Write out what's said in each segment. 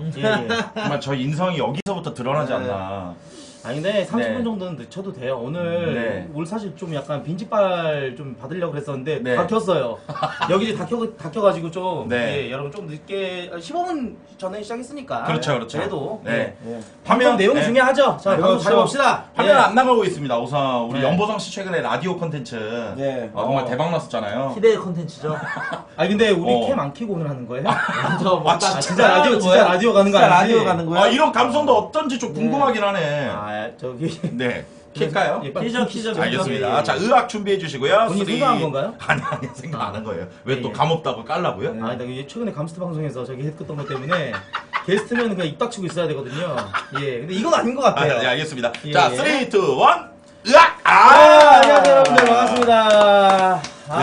예, 예. 정말 저 인성이 여기서부터 드러나지 않나. 아니 근데 30분 네. 정도는 늦춰도 돼요. 오늘 네. 오늘 사실 좀 약간 빈집발 좀 받으려고 그랬었는데 네. 다 켰어요. 여기 다 켜가지고 좀 네. 예, 여러분 좀 늦게 15분 전에 시작했으니까 그렇죠, 그렇죠. 그래도 네. 예. 화면 방송 내용이 네. 중요하죠. 자, 방송 잘 봅시다. 화면 예. 안 나가고 있습니다. 우선 우리 네. 연보성 씨 최근에 라디오 컨텐츠 네. 정말 대박 났었잖아요. 희대의 컨텐츠죠. 아니 근데 우리 어. 캠 안 켜고 오늘 하는 거예요? 진짜 라디오 진짜 라디오 가는 거 진짜 아니지? 라디오 가는 거야? 아, 이런 감성도 어떤지 좀 궁금하긴 하네. 아 저기 네. 킬까요? 예, 빨리 키죠. 알겠습니다. 예. 자, 의학 준비해 주시고요. 본인이 쓰리- 생각한 건가요? 아니, 생각 안 한 거예요. 왜 또 예. 감없다고 깔라고요? 아니 나 이게 최근에 감스트 방송에서 저기 했던 것 때문에 게스트면 그냥 입 닥치고 있어야 되거든요. 예, 근데 이건 아닌 것 아, 같아요. 네, 알겠습니다. 예. 자, 3, 2, 1, 의학! 안녕하세요 여러분들 반갑습니다.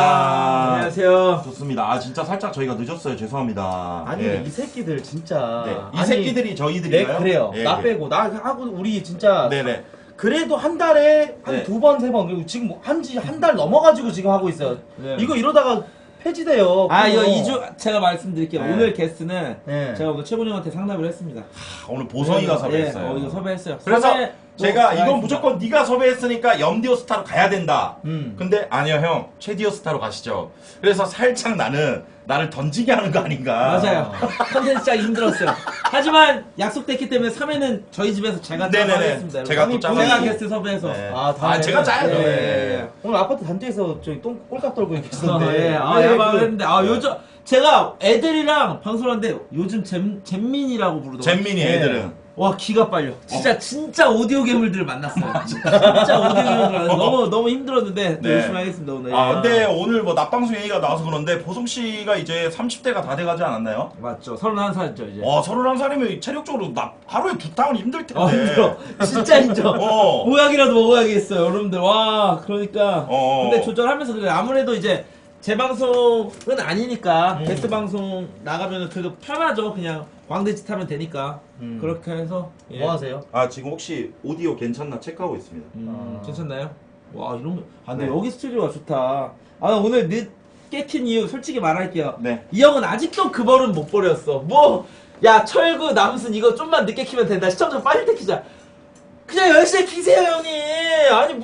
안녕하세요. 좋습니다. 아, 진짜 살짝 저희가 늦었어요. 죄송합니다. 아니 예. 이 새끼들 진짜 네. 이 아니, 새끼들이 저희들인가요? 네 그래요. 예, 나 예. 빼고 나 하고 우리 진짜 네네. 그래도 한 달에 한 네. 두 번 세 번 그리고 지금 한지 한 달 넘어가지고 지금 하고 있어요. 네. 이거 이러다가 폐지돼요. 아, 이거 그거. 2주, 제가 말씀드릴게요. 네. 오늘 게스트는 네. 제가 오늘 최군 형한테 상담을 했습니다. 오늘 보성이가 섭외했어요. 이거 섭외했어요. 그래서 섭외, 제가 이건 하겠습니다. 무조건 네가 섭외했으니까 염디오 스타로 가야 된다. 음. 근데 아니요 형 최디오 스타로 가시죠. 그래서 살짝 나를 던지게 하는 거 아닌가. 맞아요. 컨텐츠 짜기 힘들었어요. 하지만 약속됐기 때문에 3회는 저희 집에서 제가 짜고 네네네. 하겠습니다. 제가 또 여러분. 짜고. 제가 게스트 섭외해서. 네. 아, 다음에 제가 짜야죠. 예, 네. 오늘 아파트 단지에서 저기 똥 꼴깍 떨고 아, 계셨는데. 예. 아, 야방을 했는데, 요즘, 제가 애들이랑 방송하는데, 요즘 잼민이라고 부르더라고요. 잼민이 네. 애들은 와, 기가 빨려. 진짜 오디오 괴물들을 만났어요. 진짜 오디오 괴물들 만났어요. 너무 힘들었는데, 또 네. 열심히 하겠습니다, 오늘. 아 근데 오늘 뭐 낮방송 얘기가 나와서 그런데 보성 씨가 이제 30대가 다 돼가지 않았나요? 맞죠. 31살이죠, 이제. 31살이면 체력적으로 하루에 2탕은 힘들 텐데. 힘들어. 진짜 힘들어. 어. 보약이라도 먹어야겠어요, 여러분들. 와, 그러니까. 어. 근데 조절하면서 그래. 아무래도 이제 제 방송은 아니니까 게스트 방송 나가면은 그래도 편하죠. 그냥 광대짓 하면 되니까. 그렇게 해서. 예. 뭐 하세요? 아 지금 혹시 오디오 괜찮나 체크하고 있습니다. 괜찮나요? 와, 이런 거. 아, 근데 네. 여기 스튜디오가 좋다. 아, 나 오늘 늦게 킨 이유 솔직히 말할게요. 네. 이 형은 아직도 그 버릇 못 버렸어. 뭐, 야, 철구, 남순 이거 좀만 늦게 키면 된다. 시청자 빨리 때 키자. 그냥 10시에 키세요, 형님. 아니,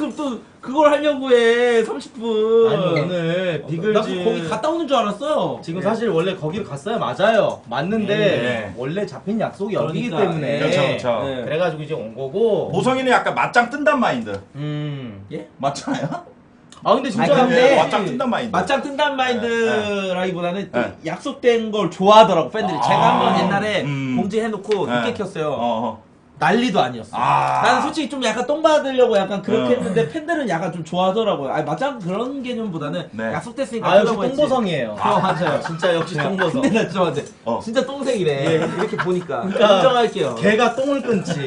그걸 하려고 해. 30분. 아니 오늘 나 비글즈 거기 갔다 오는 줄 알았어요. 지금 사실 원래 거기를 갔어요. 맞아요. 맞는데 네. 원래 잡힌 약속이 여기기 그러니까, 때문에 그렇죠, 그렇죠. 네. 그래가지고 이제 온 거고. 보성이는 약간 맞짱 뜬단 마인드. 예? 맞잖아요? 아 근데 진짜 아니, 근데 맞짱 뜬단 마인드. 맞짱 뜬단 마인드라기보다는 또 네. 약속된 걸 좋아하더라고, 팬들이. 제가 한번 옛날에 음. 공지해놓고 네. 늦게 켰어요. 어. 난리도 아니었어. 아. 나는 솔직히 좀 약간 똥 받으려고 약간 그렇게 어. 했는데 팬들은 약간 좀 좋아하더라고요. 아니, 맞짱 그런 개념보다는 네. 약속됐으니까 아 역시 하려고 했지. 똥보성이에요. 맞아요. 진짜 역시 똥보성. 근데 나 진짜 어. 진짜 똥색이네. 이렇게 보니까. 그러니까 인정할게요. 개가 똥을 끊지.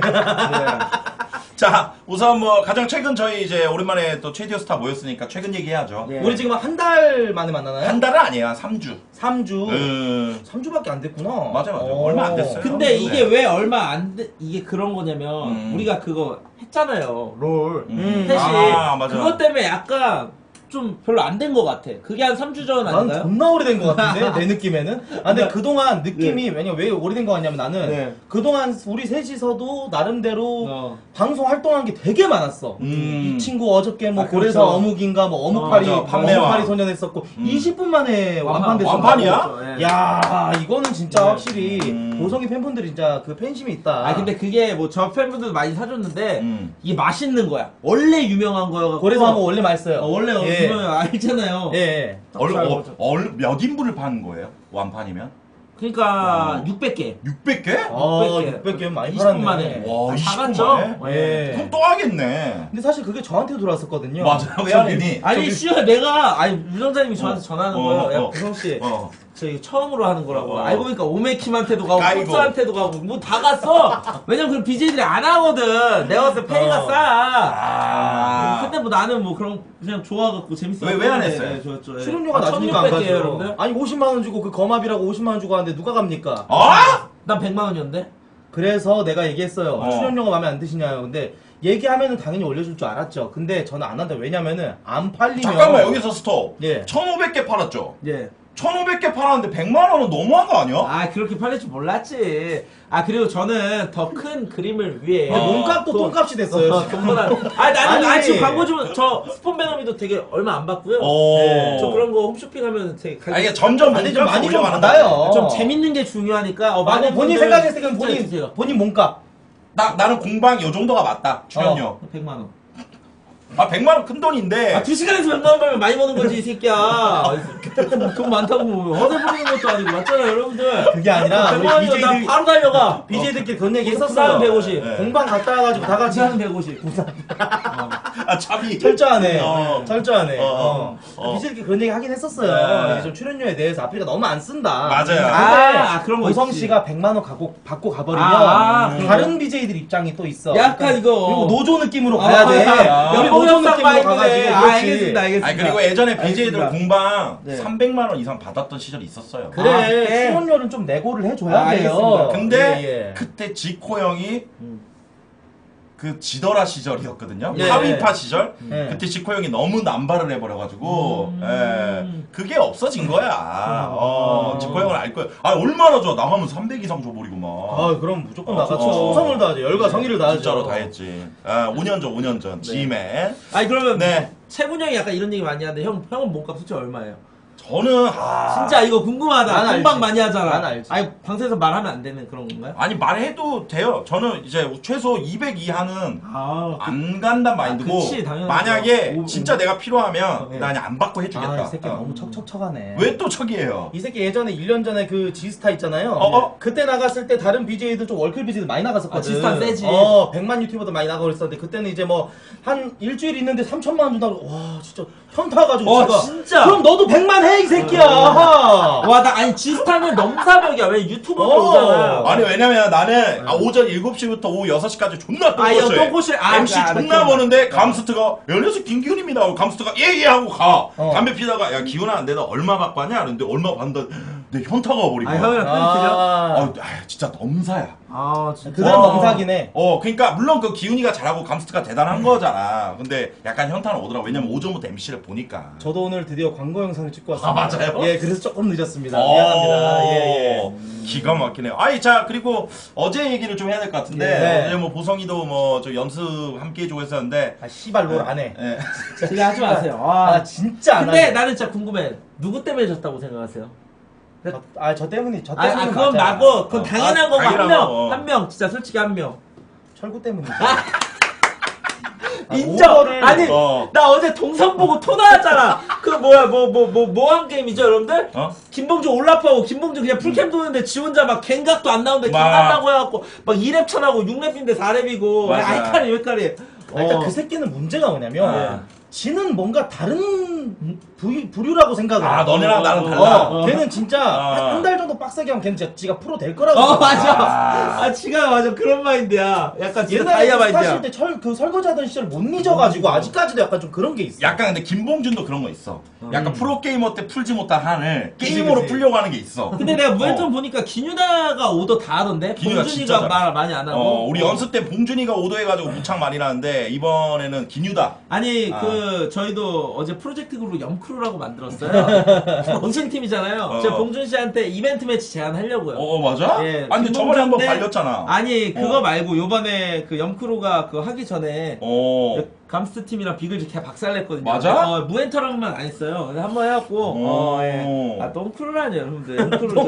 자, 우선 뭐 가장 최근 저희 이제 오랜만에 또 최디오 스타 모였으니까 최근 얘기해야죠. 예. 우리 지금 한 달 만에 만나나요? 한 달은 아니에요, 한 3주. 3주. 3주밖에 안 됐구나. 맞아요. 얼마 안 됐어요. 근데 네. 이게 왜 얼마 안 돼, 이게 그런 거냐면, 음. 우리가 그거 했잖아요. 롤. 셋이. 아, 맞아. 그것 때문에 약간 좀 별로 안 된 것 같아. 그게 한 3주 전 난 아닌가요? 존나 오래된 것 같은데 내 느낌에는. 아 근데 그동안 느낌이 왜 오래된 거 같냐면 나는 네. 그동안 우리 셋이서도 나름대로 어. 방송 활동한 게 되게 많았어. 이 친구 어저께 뭐 아, 고래사 그렇죠. 어묵인가 뭐 어묵파리 맞아. 판매왕. 어묵파리 소년 했었고 20분 만에 완판됐어. 완판이야? 예. 야 이거는 진짜 네. 확실히 보성이 팬분들이 진짜 그 팬심이 있다. 아 근데 그게 뭐 저 팬분들도 많이 사줬는데 이게 맛있는 거야. 원래 유명한 거여갖고. 고래사 어묵 원래 맛있어요. 원래 예. 유명한 알잖아요. 예. 예. 몇 인분을 파는 거예요? 완판이면? 그러니까 600개. 600개? 아 600개. 600개 많이 20분 팔았네. 만에. 와, 20분 사갔죠? 만에? 예. 그럼 또 하겠네. 근데 사실 그게 저한테 들어왔었거든요. 맞아요. 왜 안 했니? 아니 씨발 내가 우정자님이 저한테 전화하는 거예요. 야 어. 구성씨 어. 저희 처음으로 하는 거라고. 어. 알고 보니까 오메킴한테도 가고 까이고. 코스한테도 가고 뭐 다 갔어. 왜냐면 그럼 BJ들이 안 하거든. 내가 봤을 때 페이가 싸. 아. 그때 뭐 나는 뭐 그런 그냥 좋아갖고 재밌어. 왜안 했어요? 좋았죠. 예. 출연료가 아, 낮으니까 안 1600 개예요, 가죠. 여러분들. 아니 50만 원 주고 그 거마비라고 50만 원 주고 하는데 누가 갑니까? 아? 난 100만 원이었는데. 그래서 내가 얘기했어요. 어. 출연료가 마음에 안 드시냐요. 근데 얘기하면은 당연히 올려줄 줄 알았죠. 근데 저는 안 한다. 왜냐면은 안 팔리면 잠깐만 여기서 스톱. 예. 1,500개 팔았죠? 예. 1,500개 팔았는데 100만 원은 너무한 거 아니야? 아 그렇게 팔릴 줄 몰랐지. 아 그리고 저는 더 큰 그림을 위해 근데 몸값도 똥값이 됐어요. 돈보다 아 나는 아니. 지금 광고 주면 저 스폰 베너미도 되게 얼마 안 받고요. 오. 저 그런 거 홈쇼핑하면 되게 아, 이게 점점 아니, 좀 몸값이 많이 좀 올라가는 받아요. 거야. 좀 재밌는 게 중요하니까 맞아, 많은 본인 분들 생각했을 때는 진짜 주세요. 본인 몸값. 나는 공방 요 정도가 맞다. 출연료. 100만 원. 아 100만 원 큰 돈인데. 아 2시간에서 100만 원 벌면 많이 버는 거지 이 새끼야. 돈 많다고 뭐 허세 부리는 것도 아니고 맞잖아요 여러분들. 그게 아니라 100만 원이면 나 BJ들 바로 달려가. BJ들끼리 그런 얘기 부산은 했었어요. 150. 네. 공방 갔다 와가지고 다 같이 부산은 150. 아 차비. 철저하네. 어. 철저하네. 어. BJ들끼리 그런 얘기 하긴 했었어요. 네. 이제 좀 출연료에 대해서 아프리카 너무 안 쓴다. 맞아요. 아, 그런 거 고성 있지. 씨가 100만 원 받고 가버리면 다른 BJ들 입장이 또 있어. 약간 이거 그리고 노조 느낌으로 가야 돼. 우리 연봉 노조 협상 느낌으로 마인드네. 가가지고 아, 그렇지. 알겠습니다, 알겠습니다. 아니 그리고 예전에 BJ들 알겠습니다. 공방 네. 300만 원 이상 받았던 시절이 있었어요. 그래 아, 그때? 출연료는 좀 내고를 해줘야 아, 돼요. 알겠습니다. 근데 예, 예. 그때 지코 형이 그 지더라 시절이었거든요. 예. 하위파 시절. 예. 그때 지코 형이 너무 남발을 해버려가지고 예. 그게 없어진 거야. 지코 형은 알 거야. 아 얼마나 좋아. 나가면 300 이상 줘버리고 막. 아 그럼 무조건 나가죠. 어. 충성을 다하죠. 열과 성의를 다하죠. 진짜로 다 했지. 아, 5년 전, 5년 전. 지맨. 아니 그러면 네. 세분 형이 약간 이런 얘기 많이 하는데 형은 몸값 솔직히 얼마예요? 저는 진짜 이거 궁금하다. 난 공방 알지. 많이 하잖아. 난 알지. 아니 방송에서 말하면 안 되는 그런 건가요? 아니 말해도 돼요. 저는 이제 최소 200 이하는 아, 안 간단 마인드고 그치, 당연하죠. 만약에 오, 진짜 내가 필요하면 네. 나 그냥 안 받고 해주겠다. 아, 이 새끼 어. 너무 척척척하네. 왜 또 척이에요? 이 새끼 예전에 1년 전에 그 지스타 있잖아요. 어? 그때 나갔을 때 다른 BJ들 좀 월클 BJ들 많이 나갔었거든. 아, 지스타 세지. 100만 유튜버도 많이 나가고 그랬었는데 그때는 이제 뭐 한 일주일 있는데 3천만 원 준다고 와 진짜 현타가지고 지가. 진짜. 그럼 너도 100만 해 이 새끼야. 와 나 아니 지스타는 넘사벽이야. 왜 유튜버들 오잖아. 아니 왜냐면 나는 오전 7시부터 오후 6시까지 존나 아, 이거 똥꼬쇼해. 똥꼬쇼. 아, MC 나 존나 기억나. 보는데 감스트가 야 녀석 김기훈입니다 하고 감스트가 예예 하고 가. 어. 담배 피다가 야 기훈아 내가 얼마 갖고 왔냐? 그랬는데 얼마 받는다. 내 현타가 버리고. 아 형이랑 팬이 들려? 아, 진짜 넘사야. 아 진짜. 그들은 넘사긴 해. 그러니까 물론 그 기훈이가 잘하고 감스트가 대단한 거잖아. 근데 약간 현타는 오더라고. 왜냐면 오전부터 MC를 보니까. 저도 오늘 드디어 광고 영상을 찍고 왔습니다. 아, 맞아요? 예, 그래서 조금 늦었습니다. 미안합니다. 예, 예. 기가 막히네요. 아니 자 그리고 어제 얘기를 좀 해야 될 것 같은데 네. 어제 뭐 보성이도 뭐 저 연습 함께 해주고 했었는데 아, 씨발 롤 안 해. 예. 제가 하지 마세요. 아, 진짜 안 근데 하네. 나는 진짜 궁금해. 누구 때문에 졌다고 생각하세요? 저 때문에 아 그건 맞고 그건 당연한 거고 당연한 한 명 거고. 한 명 진짜 솔직히 한 명. 철구 때문이죠. 인정. 오버를- 아니 어. 나 어제 동선 보고 토 나왔잖아. 그 뭐야 뭐 한 게임이죠 여러분들? 김봉주 올라프하고 김봉주 그냥 풀캠 도는데 지 혼자 막 갱각도 안 나오는데 갱 막. 난다고 해갖고 막 2랩 천하고 6랩인데 4랩이고 맞아. 아이카리 왜카리. 그러니까 그 새끼는 문제가 뭐냐면 아. 지는 뭔가 다른 부류라고 생각을 아 해. 너네랑 나랑 달라. 걔는 진짜 아. 한 달 정도 빡세게 하면 걔는 진짜 지가 프로 될 거라고. 맞아. 아. 아 지가 맞아 그런 마인드야. 약간 진짜 옛날에 다이아 스타실 마인드야. 때 그 설거지하던 시절 못 잊어가지고 아직까지도 약간 좀 그런 게 있어. 약간 근데 김봉준도 그런 거 있어. 약간 프로게이머 때 풀지 못한 한을 그치, 게임으로 그치. 풀려고 하는 게 있어. 근데 내가 무회턴 보니까 기뉴다가 오더 다 하던데 기뉴다 진짜 봉준이가 잘해. 말 많이 안 하고. 우리 연습 때 봉준이가 오도해가지고 무창 많이 나는데 이번에는 기뉴다. 아니 아. 그 저희도 어제 프로젝트 그룹 염크루라고 만들었어요. 원생팀이잖아요. 제가 봉준 씨한테 이벤트 매치 제안하려고요. 맞아? 예, 아니 근데 저번에 한번 김봉준인데- 발렸잖아. 아니 그거 말고 요번에 그 염크루가 그거 하기 전에 감스트 팀이랑 비글즈 걔 박살냈거든요. 맞아? 무엔터랑만 안 했어요. 그래서 한번 해갖고 예. 아 똥크루라니 여러분들.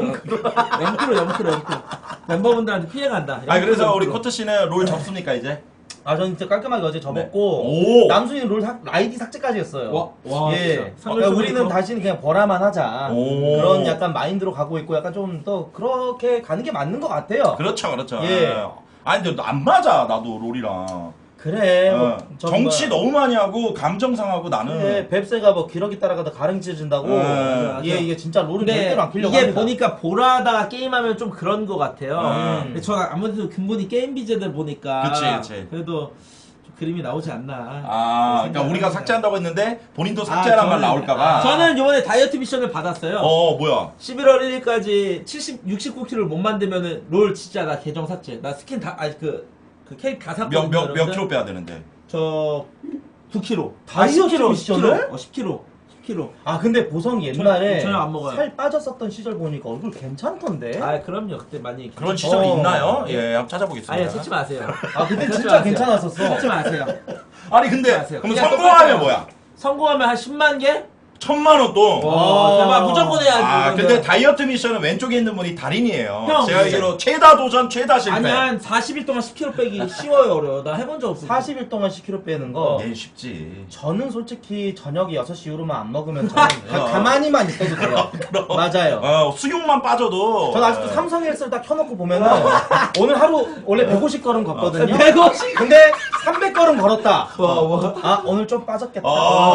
염크루. 멤버분들한테 피해간다. 아 그래서 염크루. 우리 코트 씨는 롤 접습니까 이제? 전 진짜 깔끔하게 어제 접었고 오. 남순이는 롤 아이디 삭제까지 했어요. 와, 예. 진짜. 그러니까 우리는 다시는 그냥 버라만 하자. 오. 그런 약간 마인드로 가고 있고 약간 좀 더 그렇게 가는 게 맞는 것 같아요. 그렇죠. 예. 아니 근데 안 맞아 나도 롤이랑. 그래. 정치 너무 많이 하고 감정 상하고 나는. 네, 뱁새가 뭐 기러기 따라가다 가랭이 찢어진다고. 맞아. 이게 진짜 롤은 근데 절대로 안 피려고 이게 합니다. 보니까 보라다가 게임하면 좀 그런 것 같아요. 근데 저는 아무래도 근본이 게임 비제들 보니까 그치. 그래도 좀 그림이 나오지 않나. 그러니까 우리가 삭제한다고 했는데 본인도 삭제하란 말 나올까봐. 저는 이번에 다이어트 미션을 받았어요. 뭐야? 11월 1일까지 69kg를 못 만들면은 롤 진짜 나 계정 삭제. 나 스킨 다 그 캐릭 다 샀거든요. 몇 킬로 빼야 되는데? 저 9kg. 다이어트 미션을? 10kg. 10kg. 아 근데 보성이 옛날에 저녁 안 먹어요. 살 빠졌었던 시절 보니까 얼굴 괜찮던데. 아 그럼요. 그때 많이 그런 시절이 어. 있나요? 예, 한번 찾아보겠습니다. 아니야 찾지 마세요. 아 근데 찾지 진짜 마세요. 괜찮았었어. 찾지 마세요. 아니 근데 마세요. 그럼 그냥 성공하면 똑같아요. 뭐야? 성공하면 한 10만 개? 1,000만 원 또. 와 대박 무조건 해야지. 아, 이거는. 근데 다이어트 미션은 왼쪽에 있는 분이 달인이에요. 형, 제가 알기로 최다 도전, 최다 실패. 아니 한 40일 동안 10kg 빼기 쉬워요 어려워. 나 해본 적 없어. 40일 동안 10kg 빼는 거. 얘 쉽지. 저는 솔직히 저녁에 6시 이후로만 안 먹으면 저는 가만히만 있어도 돼요. 맞아요. 수육만 빠져도. 전 아직도 삼성 헬스를 딱 켜놓고 보면은 오늘 하루 원래 150걸음 걷거든요. 150? 근데 300걸음 걸었다. 뭐. 아 오늘 좀 빠졌겠다.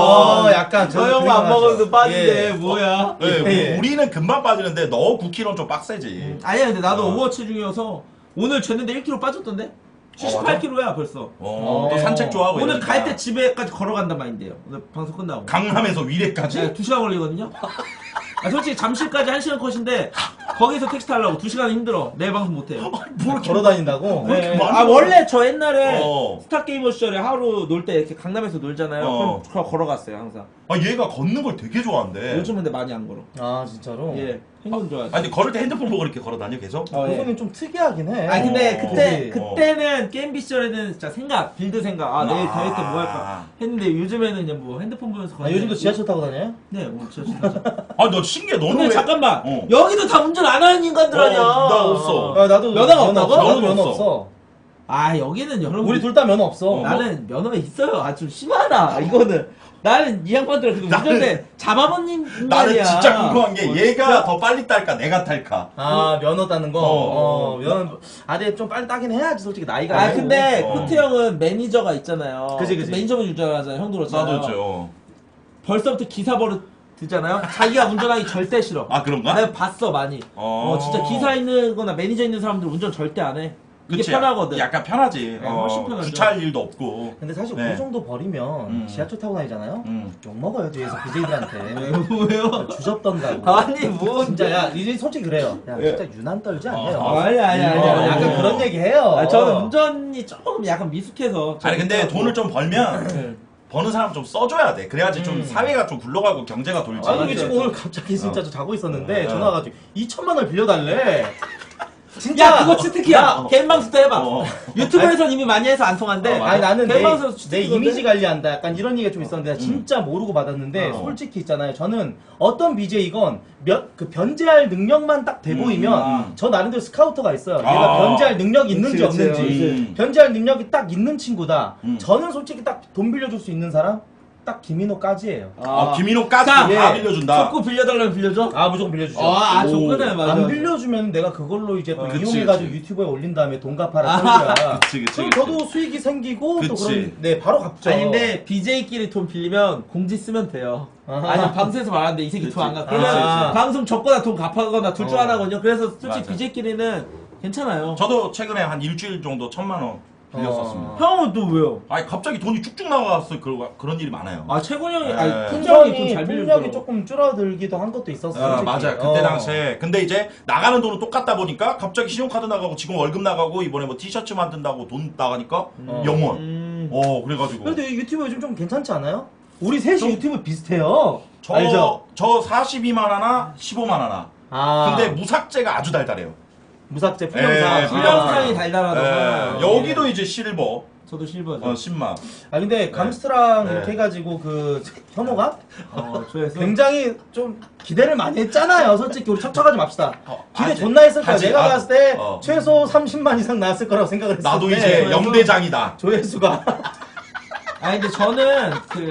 약간 저 형만 안 먹어도 빠진데 뭐야? 네, 예. 우리는 금방 빠지는데 너 9kg는 좀 빡세지. 아니야 근데 나도 어. 오버워치 중이어서 오늘 쟀는데 1kg 빠졌던데? 78kg야 벌써. 또 산책 좋아하고. 오늘 이러니까. 갈 때 집에까지 걸어간단 말인데요. 오늘 방송 끝나고. 강남에서 위례까지? 네, 2시간 걸리거든요. 아, 솔직히 잠실까지 1시간 컷인데 거기서 택시 타려고 2시간 힘들어. 내일 방송 못해요. 뭘 걸어 다닌다고? 왜 이렇게 많이 아 원래 저 옛날에 어. 스타게이머 시절에 하루 놀 때 이렇게 강남에서 놀잖아요. 어. 그럼 걸어갔어요 항상. 아, 얘가 걷는 걸 되게 좋아한대. 요즘은 근데 많이 안 걸어. 아 진짜로? 예, 행동 좋아하지. 아니, 걸을 때 핸드폰 보고 이렇게 걸어 다녀 계속? 보성이 좀 특이하긴 해. 아니 근데 어. 그때는 게임 시절에는 진짜 생각, 빌드 생각. 아 내일 대회 때 뭐 할까 했는데 요즘에는 이제 뭐 핸드폰 보면서. 아, 요즘도 지하철 타고 다녀요? 네, 오늘 지하철 타죠. 아, 너 신기해. 너는 근데 왜? 잠깐만, 어. 여기도 다 운전 안 하는 인간들 아니야. 나 없어. 아, 나도 면허가 없다고? 나도 면허가 면허 없어. 없어. 아 여기는 여러분. 우리 둘 다 면허 없어. 나는 면허가 있어요. 아 좀 심하다. 이거는 나는 이 양반들 그래도 운전대 잡아먹는 나는 인간이야. 진짜 궁금한 게 어, 얘가 진짜? 더 빨리 딸까 내가 탈까? 아 면허 따는 거. 어. 면허. 아 근데 좀 빨리 따긴 해야지 솔직히 나이가. 아 아니고. 근데 어. 코트 형은 매니저가 있잖아요. 그지, 그지. 매니저분 운전하잖아요. 형도 그렇잖아요. 나도 있죠. 벌써부터 기사 버릇 들잖아요. 자기가 운전하기 절대 싫어. 아, 그런가? 내가 봤어 많이. 진짜 기사 있는 거나 매니저 있는 사람들 운전 절대 안 해. 이게 그치? 편하거든. 약간 편하지. 네, 훨씬 편하죠. 주차할 일도 없고. 근데 사실 네. 그 정도 버리면 지하철 타고 다니잖아요. 욕 먹어요 뒤에서 BJ들한테. 왜요? 주접던다고. 아니 뭐 진짜 야 이제 솔직히 그래요. 야 예. 진짜 유난 떨지 않아요. 아니 약간 그런 얘기 해요. 아, 저는 운전이 조금 약간 미숙해서. 아니, 근데 돈을 좀 벌면 네. 버는 사람 좀 써줘야 돼. 그래야지 좀 사회가 좀 굴러가고 경제가 돌지. 아니 맞아, 지금 맞아. 오늘 갑자기 진짜 저 자고 있었는데 어. 전화 와가지고 2천만 원을 빌려달래. 야 그거 치트키야. 게임 방송 때 해봐. 어. 유튜브에서는 이미 많이 해서 안 통한데. 맞아. 아니 나는 게임 내 방송에서 치트키던데? 이미지 관리한다 약간 이런 얘기가 좀 있었는데 진짜 모르고 받았는데 솔직히 있잖아요. 저는 어떤 BJ건 그 변제할 능력만 딱 돼 보이면 저 나름대로 스카우터가 있어요. 얘가 변제할 능력이 있는지 그치, 그치, 없는지 그치. 변제할 능력이 딱 있는 친구다. 음. 저는 솔직히 딱 돈 빌려줄 수 있는 사람 딱 김인호까지예요. 김인호까지 자, 다 예. 빌려준다. 속고 빌려달라면 빌려줘? 아 무조건 빌려주죠. 아, 오. 좋거든, 맞아. 안 빌려주면 내가 그걸로 이제 또 그치, 이용해가지고 그치. 유튜브에 올린 다음에 돈 갚아라 소리야. 그치. 그럼 저도 수익이 생기고 또 그치. 그런 네 바로 갚죠. 아니 근데 BJ끼리 돈 빌리면 공지 쓰면 돼요. 아니 방송에서 말하는데 이 새끼 돈 안 갚아. 그러면 아. 방송 적거나 돈 갚아거나 둘 중 하나거든요. 그래서 솔직히 맞아. BJ끼리는 괜찮아요. 저도 최근에 한 일주일 정도 1,000만 원 빌렸었습니다. 형은 또 왜요? 아니, 갑자기 돈이 쭉쭉 나가서 그런 일이 많아요. 아 최곤 형이 네. 아니 큰 형이 돈 잘 풍력이 빌려주더라고. 조금 줄어들기도 한 것도 있었어요. 솔직히. 맞아요. 그때 당시에. 근데 이제 나가는 돈은 똑같다 보니까 갑자기 신용카드 나가고 직원 월급 나가고 이번에 뭐 티셔츠 만든다고 돈 나가니까 0원. 그래가지고. 근데 유튜브 요즘 좀 괜찮지 않아요? 우리 셋이 유튜브 비슷해요. 저, 알죠? 저 42만 하나, 15만 하나. 아 근데 무삭제가 아주 달달해요. 무삭제 예, 풀영상. 풀영상이 달달하다고. 여기도 이제 실버. 저도 실버죠. 10만. 아 근데 감스트랑 네. 이렇게 해가지고 그 현호가 조회수. 굉장히 좀 기대를 많이 했잖아요. 솔직히 우리 척척하지 맙시다. 기대 아직- 존나 했을 거야. 아직- 내가 봤을 때 어. 최소 30만 이상 나왔을 거라고 생각을 했을 나도 때 이제 염대장이다. 조회수가 아니 근데 저는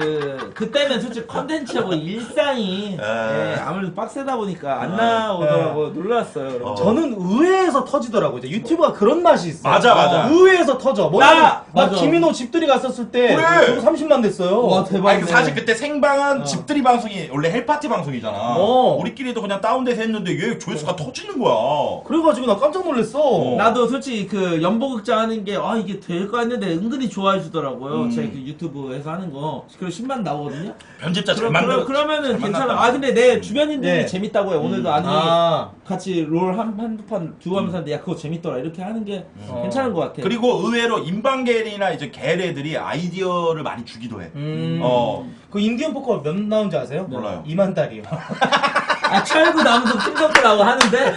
그때는 솔직히 컨텐츠하고 일상이 예, 아무래도 빡세다 보니까 안 나오더라고. 놀랐어요. 여러분. 저는 의외에서 터지더라고요. 이제 유튜브가 그런 맛이 있어. 맞아. 의외에서 터져. 나! 나 맞아. 김인호 집들이 갔었을 때 그래. 저도 30만 됐어요. 와 대박이네. 아니, 사실 그때 생방은 집들이 방송이 원래 헬파티 방송이잖아. 어. 우리끼리도 그냥 다운돼서 했는데 얘 조회수가 터지는 거야. 그래가지고 나 깜짝 놀랐어. 나도 솔직히 그 연보극장 하는 게 이게 될까 했는데 은근히 좋아해 주더라고요. 제 그 유튜브에서 하는 거. 그리고 10만 나오거든요. 편집자 잘 만들어. 그러면은 잘 괜찮아. 만났다. 아 근데 내 주변인들이 네. 재밌다고 해. 오늘도 아니 아. 같이 롤 한두 판 두고 하면서 하는데 야 그거 재밌더라. 이렇게 하는 게 괜찮은 것 같아. 그리고 의외로 인방계 BJ들이나 이제 걔네들이 아이디어를 많이 주기도 해. 그 인디언 포커 몇 나온지 아세요? 몰라요. 2만 달이요. 아 철구 남성 팀전프라고 하는데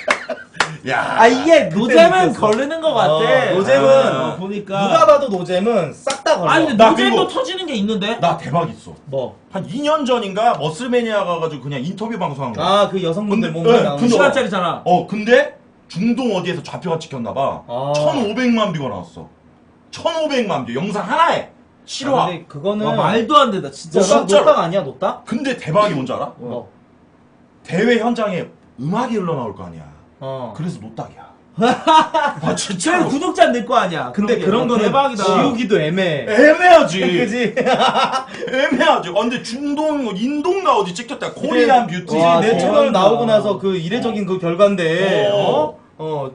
야. 아 이게 노잼은 느꼈어. 거르는 것 같아. 노잼은 보니까 누가 봐도 노잼은 싹 다 걸려. 아니 근데 나 노잼도 그리고- 터지는 게 있는데. 나 대박 있어. 뭐? 한 2년 전인가 머슬매니아 가가지고 그냥 인터뷰 방송한 거야. 아, 그 여성분들 근데- 몸에 네, 나오는 근데- 거. 2시간짜리잖아. 근데 중동 어디에서 좌표가 찍혔나봐. 아. 1,500만 뷰가 나왔어. 1,500만 뷰. 영상 하나에. 실화. 아, 근데 그거는 와, 말도 안 된다 진짜. 진짜로. 노딱 아니야, 노딱? 근데 대박이 뭔지 알아? 뭐? 대회 현장에 음악이 흘러나올 거 아니야. 어. 그래서 노딱이야. 아 진짜. 제일 구독자 늘 거 아니야. 근데 그런 그런 게. 거는 대박이다. 지우기도 애매해. 애매하지. 그지? 애매하지. 근데 중동, 인도인가 어디 찍혔다. 코리안 뷰티. 와, 내 대박이다. 채널 나오고 나서 그 이례적인 그 결과인데, 어.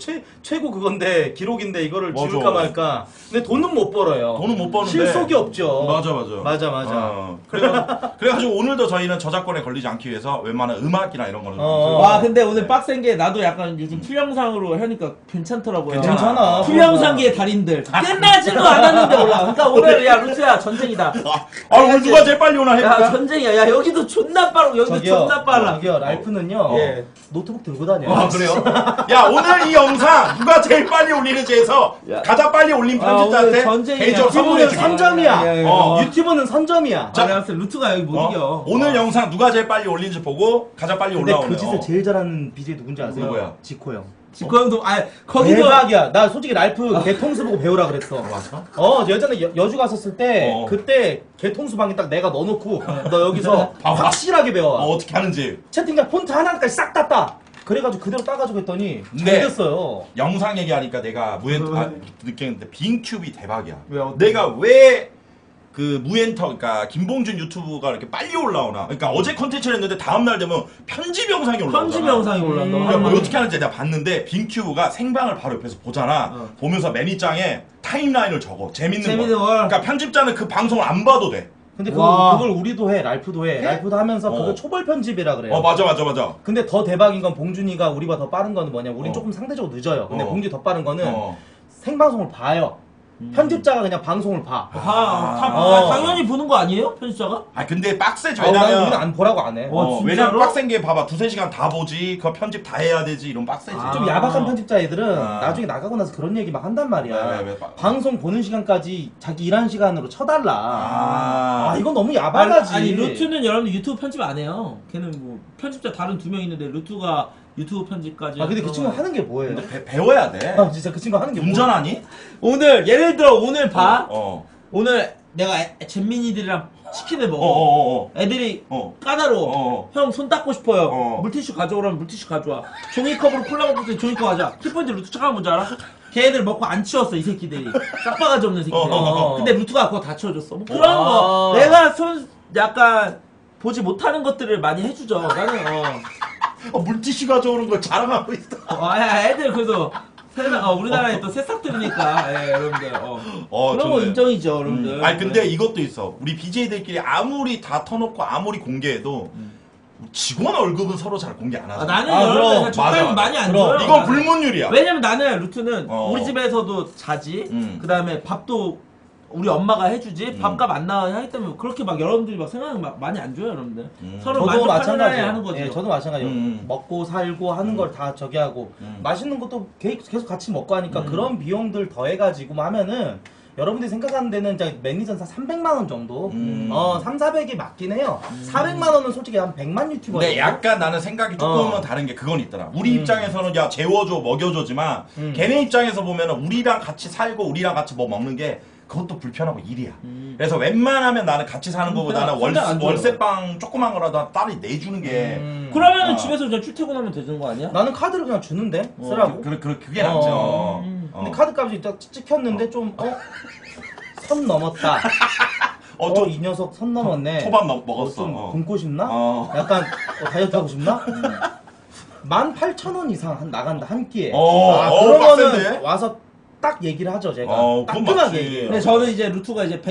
최고 그건데, 기록인데 이거를 맞아. 지울까 말까. 근데 돈은 못 벌어요. 돈은 못 버는데. 실속이 없죠. 맞아. 맞아. 그래가지고 오늘도 저희는 저작권에 걸리지 않기 위해서 웬만한 음악이나 이런 거는. 와 근데 오늘 빡센 게 나도 약간 요즘 풀 영상으로 하니까 괜찮더라고요. 괜찮아. 풀 영상계의 달인들 끝나지도 않았는데 올라. 그러니까 오늘 야 루트야 전쟁이다. 오늘 누가 제일 빨리 오나 야 해볼까? 전쟁이야. 야 여기도 존나 빠르고 여기도 존나 빨라. 저기요, 랄프는요, 예. 노트북 들고 다녀요. 아 그래요? 야 오늘 이 영상 누가 제일 빨리 올리는지 해서 야. 가장 빨리 올린 오늘 편집자한테 전쟁이야. 개인적으로 유튜브는 선물해주기. 선점이야. 예, 예, 어. 유튜브는 선점이야. 자, 내가 봤을 때 루트가 여기 못 이겨. 오늘 영상 누가 제일 빨리 올린지 보고 가장 빨리 근데 올라오네요. 그 짓을 제일 잘하는 BJ 누군지 아세요? 누구야? 지코 형. 지코 형도 아 거기도 대박이야. 나 솔직히 랄프 개통수 보고 배우라 그랬어. 맞아? 예전에 여주 갔었을 때 그때 개통수 방에 딱 내가 넣어놓고 너 여기서 봐봐. 확실하게 배워. 어떻게 하는지. 채팅창 폰트 하나까지 싹 땄다. 그래가지고 그대로 따가지고 했더니 잘 네. 됐어요. 영상 얘기하니까 내가 느꼈는데 빙큐비 대박이야. 왜, 어때? 내가 왜 그 무엔터 그러니까 김봉준 유튜브가 이렇게 빨리 올라오나? 그러니까 어제 컨텐츠를 했는데 다음 날 되면 편집 영상이 올라오잖아. 편집 영상이 올라온다. 그러니까 뭐 어떻게 하는지 내가 봤는데 빙큐브가 생방을 바로 옆에서 보잖아. 보면서 매니장에 타임라인을 적어. 재밌는 거. 걸. 그러니까 편집자는 그 방송을 안 봐도 돼. 근데 와. 그걸 우리도 해. 랄프도 해. 랄프도 하면서 그거 초벌 편집이라 그래요. 맞아. 근데 더 대박인 건 봉준이가 우리보다 더 빠른 거는 뭐냐? 우린 어. 조금 상대적으로 늦어요. 근데 어. 봉준이 더 빠른 거는 어. 생방송을 봐요. 편집자가 그냥 방송을 봐. 당연히 보는 거 아니에요? 편집자가? 아 근데 빡세지. 난 왜냐면 우리는 안 보라고 안 해. 어, 왜냐면 진짜로? 빡센 게 봐봐. 2-3시간 다 보지. 그거 편집 다 해야 되지. 이런 빡세지. 좀 야박한 편집자 애들은 아. 나중에 나가고 나서 그런 얘기 막 한단 말이야. 왜? 방송 보는 시간까지 자기 일하는 시간으로 쳐달라. 아. 이건 너무 야박하지. 아니 루트는 여러분들 유튜브 편집 안 해요. 걔는 뭐 편집자 다른 2명 있는데 루트가 유튜브 편집까지. 근데 그 친구 하는 게 뭐예요? 배워야 돼. 진짜 그 친구 하는 게 운전하니? 오늘 예를 들어 오늘 봐. 오늘 내가 잼민이들이랑 치킨을 먹어. 애들이 까다로워. 형 손 닦고 싶어요. 물티슈 가져오라면 물티슈 가져와. 종이컵으로 콜라 먹을 때 종이컵 가져와. 키포인트 루트 착한 뭔지 알아? 걔네들 먹고 안 치웠어 이 새끼들이. 싹바가지 없는 새끼들. 근데 루트가 그거 다 치워줬어. 뭐 그런 거 내가 약간 보지 못하는 것들을 많이 해주죠. 나는 물티슈 가져오는 걸 자랑하고 있어. 애들 그래도 우리나라에 또 새싹들이니까 여러분들 그런 거 좋네. 인정이죠 여러분들. 아니 근데 이것도 있어. 우리 BJ들끼리 아무리 다 터놓고 아무리 공개해도 직원 월급은 서로 잘 공개 안 하잖아. 나는 그럼. 여러분들 적당히 맞아. 많이 안 그럼. 줘요. 이건 나는. 불문율이야. 왜냐면 나는 루트는 어. 우리 집에서도 자지. 음. 그 다음에 밥도 우리 엄마가 해주지. 밥값 안 나와야 하기 때문에 그렇게 막 여러분들이 막 생각을 막 많이 안 줘요 여러분들. 서로 저도 만족하는 마찬가지예요. 하는 거죠. 예, 저도 마찬가지예요. 음. 먹고 살고 하는 걸 다 저기 하고 맛있는 것도 계속 같이 먹고 하니까 그런 비용들 더해가지고 뭐 하면은 여러분들이 생각하는 데는 이제 매니저는 300만 원 정도? 3,400이 맞긴 해요. 400만 원은 솔직히 한 100만 유튜버. 근데 약간 나는 생각이 조금은 다른 게 그건 있더라. 우리 입장에서는 야 재워줘 먹여줘지만 걔네 입장에서 보면은 우리랑 같이 살고 우리랑 같이 뭐 먹는 게 그것도 불편하고 일이야. 그래서 웬만하면 나는 같이 사는 것보다는 진짜 안 좋아요. 월세방 조그만 거라도 딸이 내주는 게 그러면은 집에서 그냥 출퇴근하면 되는 거 아니야? 나는 카드를 그냥 주는데 쓰라고. 그게 낫지. 근데 카드값이 딱 찍혔는데 좀 선 넘었다. 이 녀석 선 넘었네. 초밥 먹었어. 좀 굶고 싶나? 어. 약간 다이어트 하고 싶나? 18,000원 이상 나간다 한 끼에. 빡센데? 그러면은 와서 딱 얘기를 하죠 제가. 그건 따끔하게 맞지. 얘기해요. 근데 저는 이제 루트가 이제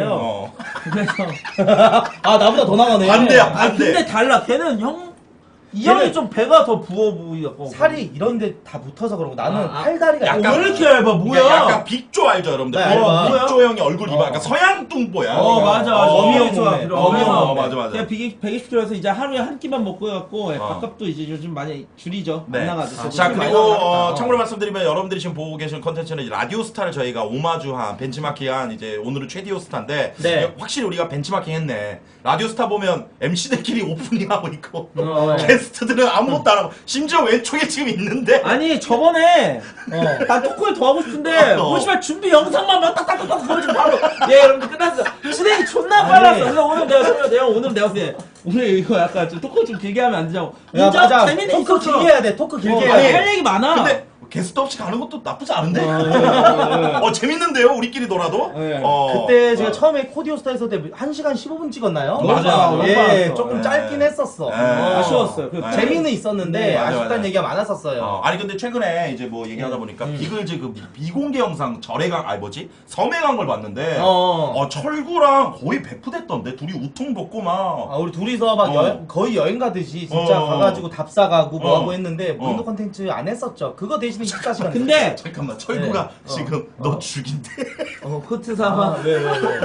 120kg예요. 그래서 나보다 더 나가네. 반대야. 근데 달라. 걔는 형 이 형이 좀 배가 더 부어 보이고 살이 이런데 다 붙어서 그러고 나는 아, 팔다리가 약간- 왜 이렇게 얇아? 뭐야? 약간 빅조 알죠, 여러분들? 네, 알죠. 빅조 형이 얼굴 이봐. 약간 서양 뚱보야. 맞아. 어미형 좋아. 몸매. 그럼 어미형 그래서 몸매. 맞아, 맞아. 그냥 120kg에서 이제 하루에 한 끼만 먹고 해갖고 어. 밥값도 이제 요즘 많이 줄이죠. 네. 안 나가죠. 자, 요즘 많이 그리고 나가니까. 참고로 말씀드리면 여러분들이 지금 보고 계신 컨텐츠는 라디오스타를 저희가 오마주한 벤치마킹한 이제 오늘은 최디오스타인데 네. 확실히 우리가 벤치마킹 했네. 라디오스타 보면 MC들끼리 오프닝하고 있고 네. 게스트들은 아무것도 안 하고 심지어 왼쪽에 지금 있는데 아니 저번에 난 토크를 더 하고 싶은데 어. 오시발 준비 영상만 막 딱딱딱딱 보여주고 바로 여러분들 끝났어. 진행이 존나 빨랐어. 그래서 오늘 내가 오늘 내가 봤을 때 오늘 이거 약간 좀 토크 좀 길게 하면 안 되냐고. 야, 인정? 맞아. 재밌는 토크 있었어. 길게 해야 돼. 토크 길게 해야 아니, 돼. 할 얘기 많아. 근데 게스트 없이 가는 것도 나쁘지 않은데? 네. 재밌는데요? 우리끼리 놀아도? 네. 그때 제가 처음에 코디오스타에서 1시간 15분 찍었나요? 맞아. 예, 조금 네. 짧긴 했었어. 네. 아쉬웠어요. 그 재미는 있었는데 네, 맞아, 아쉽다는 맞아. 얘기가 많았었어요. 아니 근데 최근에 이제 뭐 얘기하다 보니까 비글즈 그 비공개 영상 절에강 섬에 간 걸 봤는데 철구랑 거의 배프됐던데 둘이 우통 벗고 막 우리 둘이서 막 거의 여행 가듯이 진짜 가가지고 답사 가고 뭐 하고 했는데 무인도 컨텐츠 안 했었죠. 그거 대신에 24시간. 근데 잠깐만 철구가 지금 너 죽인대. 코트 사마. 왜?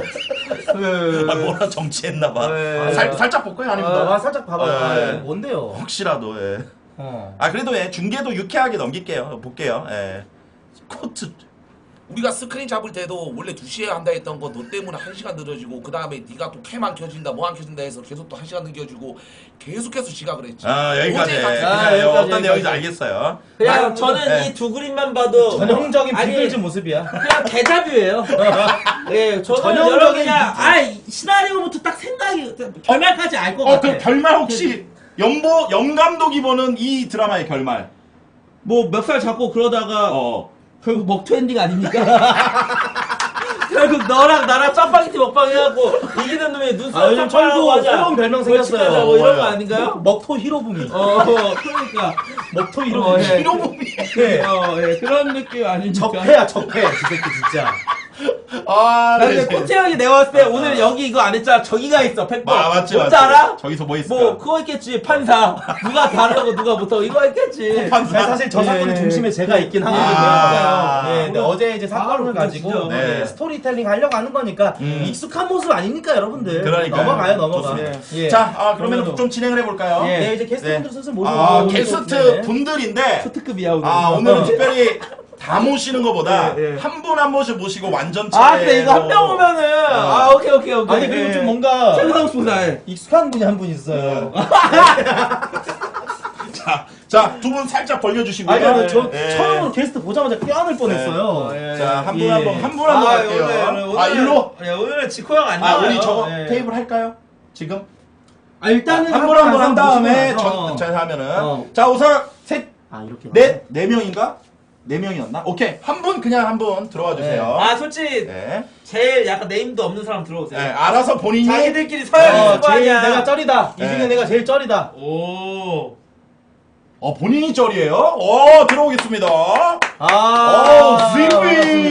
뭐라 정치했나봐. 네. 살짝 볼까요? 아니면 살짝 봐봐요. 네. 뭔데요? 혹시라도 그래도 중계도 유쾌하게 넘길게요. 볼게요. 코트 우리가 스크린 잡을 때도 원래 2시에 한다 했던 거 너 때문에 1시간 늦어지고 그 다음에 네가 또 캠 안 켜진다 뭐 안 켜진다 해서 계속 또 1시간 늦어지고 계속해서 지각을 했지. 여기까지. 어제 같은 그냥 여기까지, 어떤 내용인지 여기까지. 알겠어요. 그냥 저는 네. 이 두 그림만 봐도 전형적인 아니, 비글즈 모습이야. 그냥 대자뷰예요. 예, 저는 전형적인 여러 그냥 비글즈. 시나리오부터 딱 생각이 결말까지 알 것 같아. 그 결말 혹시 영감독이 보는 이 드라마의 결말. 뭐 멱살 잡고 그러다가 결국 먹투 엔딩 아닙니까? 결국 너랑 나랑 짜파게티 먹방 해갖고 이기는 놈이 눈썹 요즘 철구 새로운 별명 생겼어요. 뭐 이런 거 아닌가요? 먹토 히로부미. 그러니까 먹토 히로부미. 예. 히로부미. 예, 그런 느낌 아닙니까? 적폐야 적폐. 그 새끼 진짜. 근데 코태형이 내가 봤을 때 오늘 여기 이거 안 했잖아. 저기가 있어. 100번. 맞지. 뭔지 알아? 저기서 뭐 있을까? 뭐 그거 있겠지. 판사. 누가 다르고 누가 못하고 이거 있겠지. 사실 저 사건의 중심에 제가 있긴 하거든요. 네, 근데 어제 이제 사건을 가지고 진짜. 네. 스토리텔링 하려고 하는 거니까 익숙한 모습 아닙니까, 여러분들? 그러니까요. 넘어가요, 넘어가. 좋습니다. 예. 자, 그러면 좀 진행을 해볼까요? 네, 이제 게스트분들 슬슬 모시고. 게스트 분들인데 초특급이야 오늘. 오늘은 특별히 다 모시는 것보다 예, 예. 한 분 한 분씩 모시고 완전체. 근데 이거 한 명 오면은 오케이. 아니, 그리고 좀 뭔가 최우성 스포사에 익숙한 분이 한 분 있어요. 자, 두 분 살짝 벌려주시고요. 아니, 저 예. 처음으로 게스트 보자마자 껴안을 뻔했어요. 자, 한 분 예. 한 분 한 분 갈게요. 일로. 오늘은 지코 형 안 나와요. 우리 저거 예. 테이블 할까요? 지금? 일단은 한 분 한 분 한 다음에 모시고 나서. 자 하면은 자 우선 셋, 이렇게. 네 명인가? 4명이었나? 오케이. 한 분 그냥 한 분 들어와 주세요. 솔직히 네. 제일 약간 네임도 없는 사람 들어오세요. 네, 알아서 본인이 자기들끼리 서열이 있을 거 제일 아니야. 내가 쩔이다. 이 네. 중에 내가 제일 쩔이다. 오. 본인이 쩔이에요. 들어오겠습니다. 지피.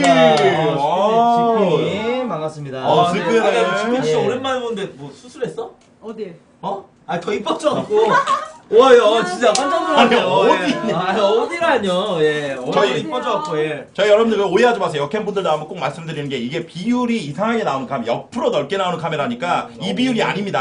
지피님 반갑습니다. 지피네. 지민 씨 예. 오랜만에 보는데 뭐 수술했어? 어디? 더 이뻐져갖고. 와요, 진짜 깜짝 놀랐네요. 아니, 어디? 어디라뇨? 예. 저희- 이뻐져갖고 예. 저희 여러분들 오해하지 마세요. 역캠분들도 한번 꼭 말씀드리는 게 이게 비율이 이상하게 나오는 카메라, 옆으로 넓게 나오는 카메라니까 이 비율이 아닙니다.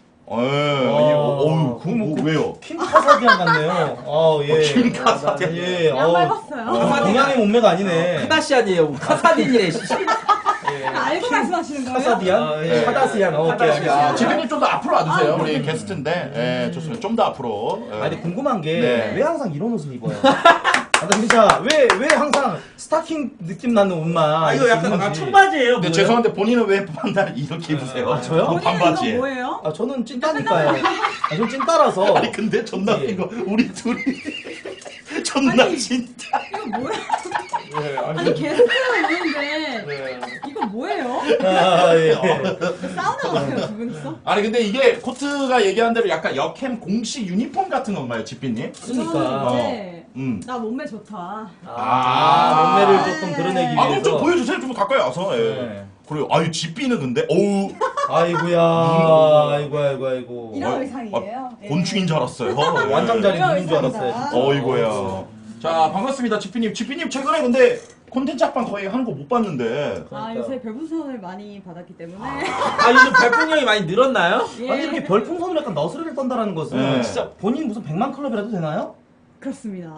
왜요? 킴 카사디안 같네요. 예. 킴 카사디안. 예. 양말 봤어요. 동양의 몸매가 아니네. 카다시안이에요. 카사딘이래. 알고 말씀하시는 거예요? 카사디안? 예. 카다시안. 오케이. 아, 지민님 좀 더 앞으로 와주세요. 우리 게스트인데. 예, 좋습니다. 좀 더 앞으로. 예. 아니 궁금한 게 네. 왜 항상 이런 옷을 입어요? 나 진짜 왜 항상 스타킹 느낌 나는 옷만 이거 약간 입는지. 청바지예요. 근데 죄송한데 본인은 왜 반달 이렇게 입으세요? 저요? 본인은 반바지에. 이거 뭐예요? 저는 찐따니까요. 전 찐따라서. 아니 근데 존나 예. 이거 우리 둘이 존나 아니, 진짜. 이거 뭐야? 예, 아니 게스트가 있는데 이거 뭐예요? 예. 사우나 같아요 두 분이서? 아니 근데 이게 코트가 얘기한 대로 약간 역캠 공식 유니폼 같은 건가요, 지피님? 그러니까. 네. 음. 나 몸매 좋다. 몸매를 조금 드러내기 위해서. 그럼 좀 보여주세요. 좀 가까이 와서. 예. 네. 그래요. 지피는 근데 어우. 아이고야. 아이고. 이런 어, 의상이에요? 예. 곤충인 줄 알았어요. 완장 자리 이거 누군 줄 있습니다. 알았어요. 진짜. 어이구야. 자, 반갑습니다, 지피님. 지피님 최근에 근데 콘텐츠 합방 거의 하는 거 못 봤는데. 아 요새 별풍선을 많이 받았기 때문에 아 요즘 발품량이 많이 늘었나요? 예, 아니 이렇게 별풍선으로 약간 너스레를 떤다라는 것은 네. 진짜 본인 무슨 100만 클럽이라도 되나요? 그렇습니다.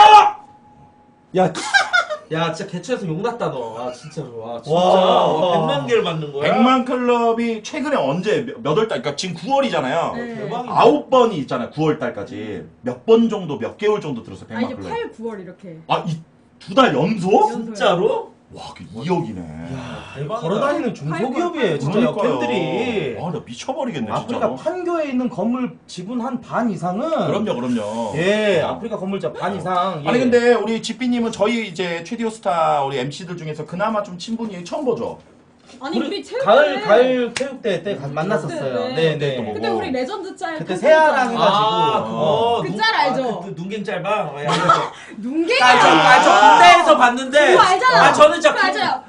야, 야 진짜 개처에서 욕났다 너. 아 진짜로. 아 진짜. 와. 100만 개를 받는 거야? 100만 클럽이 최근에 언제 몇 월 달? 그러니까 지금 9월이잖아요. 네. 대박이네. 9번이 있잖아요. 9월 달까지. 몇 번 정도, 몇 개월 정도 들었어요. 100만 아 이제 클럽. 8, 9월 이렇게. 아, 이 2달 연속? 진짜로? 와, 그 2억이네. 대박이다. 걸어다니는 중소기업이에요 진짜 그러니까요. 역행들이. 아, 나 미쳐버리겠네, 아프리카 진짜로. 판교에 있는 건물 지분 한 반 이상은 그럼요. 예 아프리카 건물자 반 이상. 예. 아니 근데 우리 지피님은 저희 이제 최디오스타 우리 MC들 중에서 그나마 좀 친분이 처음 보죠. 아니 우리 체육 가을 체육대 때 만났었어요. 네. 네네. 그때 우리 레전드 짤 그때 세아랑 해가지고 아 그거 그 짤 알죠? 그 눈갱 짤방. 눈갱이 저 군대에서 봤는데. 그거 알잖아. 아 저는 진짜 그거 알잖아.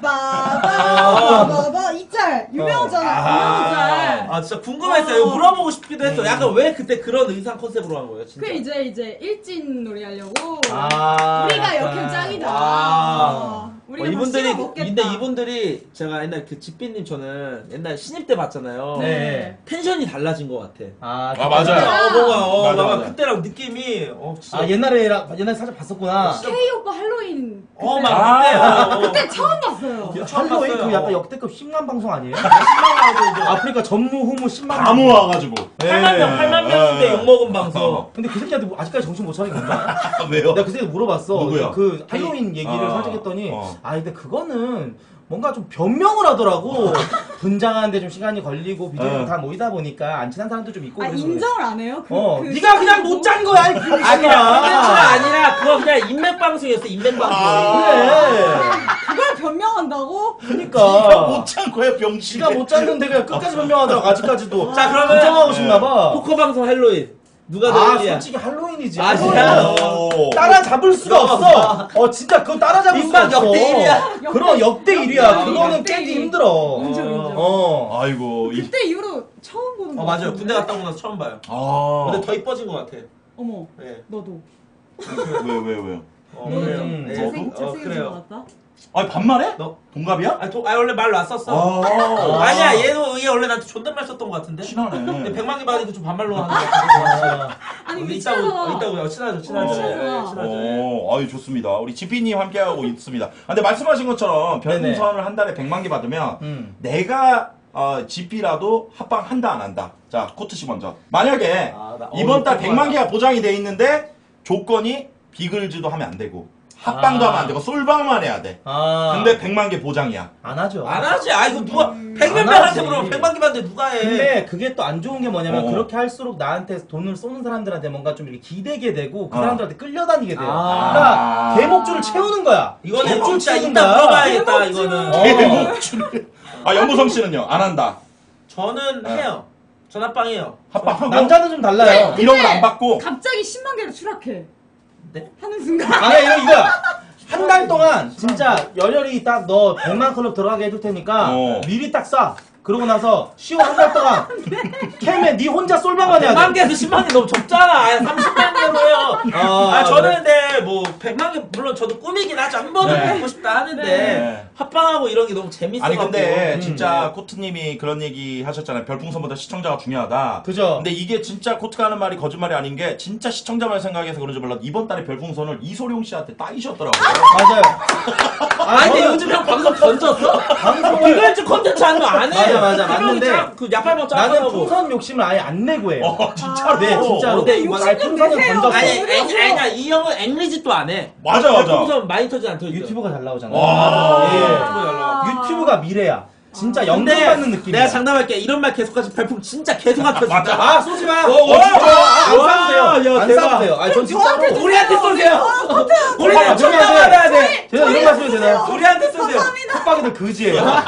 빠바바바바 이 짤 유명하잖아. 유명한 짤. 아 진짜 궁금했어요. 물어보고 싶기도 했어. 약간 왜 그때 그런 의상 컨셉으로 한 거예요, 진짜? 그 이제 일진 놀이 하려고. 아, 우리가 약간. 역행 짱이다. 아. 우리가 이분들이 먹겠다. 근데 이분들이 제가 옛날 그 집비님 저는 옛날 신입 때 봤잖아요. 네. 텐션이 달라진 것 같아. 아, 아, 맞아요. 뭔가 맞아. 그때랑 느낌이 진짜. 아 옛날에 살짝 봤었구나. K 오빠 할로윈 그때, 막 그때 처음 봤어요. 처음 할로윈 봤어요. 그 약간 역대급 10만 방송 아니에요? 그때 아프리카 전무 후무 10만 다 모아가지고. 8만 명인데 욕먹은 방송. 근데 그 새끼한테 아직까지 정신 못 차린 건가? 왜요? 내가 그 새끼한테 물어봤어. 누구야? 그 할로윈 얘기를 아, 살짝 했더니 어. 아 근데 그거는 뭔가 좀 변명을 하더라고. 분장하는데 좀 시간이 걸리고 비디오가 다 모이다 보니까 안 친한 사람도 좀 있고 아 그래서 인정을 안 해요? 네가 그냥 못 짠 거야 이 아 그냥 콘텐츠가 아니라 그거 그냥 인맥 방송이었어, 인맥 방송. 그래. 그걸 변명한다고? 그러니까 못찬 거야, 병신. 지가 못 짰는데 그냥 끝까지 변명하더라고 아직까지도. 자 그러면 분장하고 싶나봐. 포커 방송 할로윈 누가 더 아 1위야? 솔직히 할로윈이지. 아, 진짜? 오. 따라잡을 수가 없어. 진짜 그건 따라잡을 수가 민박 없어. 역대 1위야. 그럼 역대 1위야. 아, 그거는 역대 깨기 1위. 힘들어. 인정 인정. 아이고. 그때 이후로 처음 보는 거 맞아요. 같은데? 군대 갔다 오고 나서 처음 봐요. 아. 근데 더 이뻐진 것 같아. 어머 네. 너도 왜요? 너도 그래요. 좀 네. 잘생겨진 그래요. 것 같다. 아니, 반말해? 너? 동갑이야? 원래 말 놨었어. 아니야, 얘 원래 나한테 존댓말 썼던 것 같은데? 친하네. 근데 100만 개 받으니까 좀 반말로 하는 것 같아. 아니 우리 이따고 친하잖아. 친하죠. 친하잖아. 아유, 좋습니다. 우리 지피님 함께하고 있습니다. 근데 말씀하신 것처럼 별풍선을 한 달에 100만 개 받으면 내가 GP라도 합방 한다 안 한다. 자, 코트씨 먼저. 만약에 이번 달 100만 개가 보장이 돼 있는데 조건이 비글즈도 하면 안 되고 합방도 하면 안 되고 솔방만 해야 돼. 근데 100만 개 보장이야. 안 하죠. 안 하지. 아, 이거 누가, 100몇 안 명한테 하지. 물어보면 100만 개 받는데 누가 해. 근데 그게 또 안 좋은 게 뭐냐면 어. 그렇게 할수록 나한테 돈을 쏘는 사람들한테 뭔가 좀 이렇게 기대게 되고 그 사람들한테 끌려다니게 돼요. 아. 그러니까 대목줄을 채우는 거야. 이거는 대목줄 진짜 채우는 이따 거야. 물어봐야겠다, 이거는. 대목줄. 연보성 씨는요? 안 한다. 저는 해요. 전 합방해요. 합방하고 남자는 좀 달라요. 이런 걸 안 받고 갑자기 10만 개로 추락해. 네? 하는 순간. 아니야 이거야. 한 달 동안 진짜 열혈히 딱 너 100만 클럽 들어가게 해줄 테니까 미리 딱 쏴. 그러고 나서 10월 한 달 동안 캠에 네 혼자 솔방만 해야 100만 돼. 개에서 10만 개 너무 적잖아. 30만 개로 해요. 저는 근데 뭐 100만 개 물론 저도 꿈이긴 하죠. 한 번은 네. 보고 싶다 하는데 네. 합방하고 이런 게 너무 재밌어가지고. 아니 근데 진짜 코트님이 그런 얘기 하셨잖아요. 별풍선보다 시청자가 중요하다. 그죠? 근데 이게 진짜 코트가 하는 말이 거짓말이 아닌 게 진짜 시청자만 생각해서 그런지 몰라도 이번 달에 별풍선을 이소룡 씨한테 따이셨더라고요. 맞아요. 아니 근데 요즘 형 방송 던졌어? 방송을 이벤트 콘텐츠 하는 거 안 해. 맞아. 맞는데 그 야팔방 나는 짜고. 풍선 욕심을 아예 안 내고 해요. 진짜로? 네, 진짜로. 근데 이거 욕심 아예 좀 풍선은 내세요. 던졌어. 아니야 이 형은 앵리짓도 안 해. 맞아. 풍선 많이 터지 안 터지. 유튜브가 잘 나오잖아. 와. 예. 유튜브가 미래야. 진짜 영감받는 느낌이야. 내가 장담할게. 이런 말 계속하지 별풍 진짜 계속 안 터진다. 맞아. 아 쏘지 마. 와, 안 싸도 돼요. 야, 안 대박. 싸도 돼요. 아니 전 진짜로. 우리한테 쏘세요. 우리는 잠깐만, 청담해야 돼. 제가 이런 말씀해도 되나요? 우리한테 쏘세요. 콧박이들 그지예요.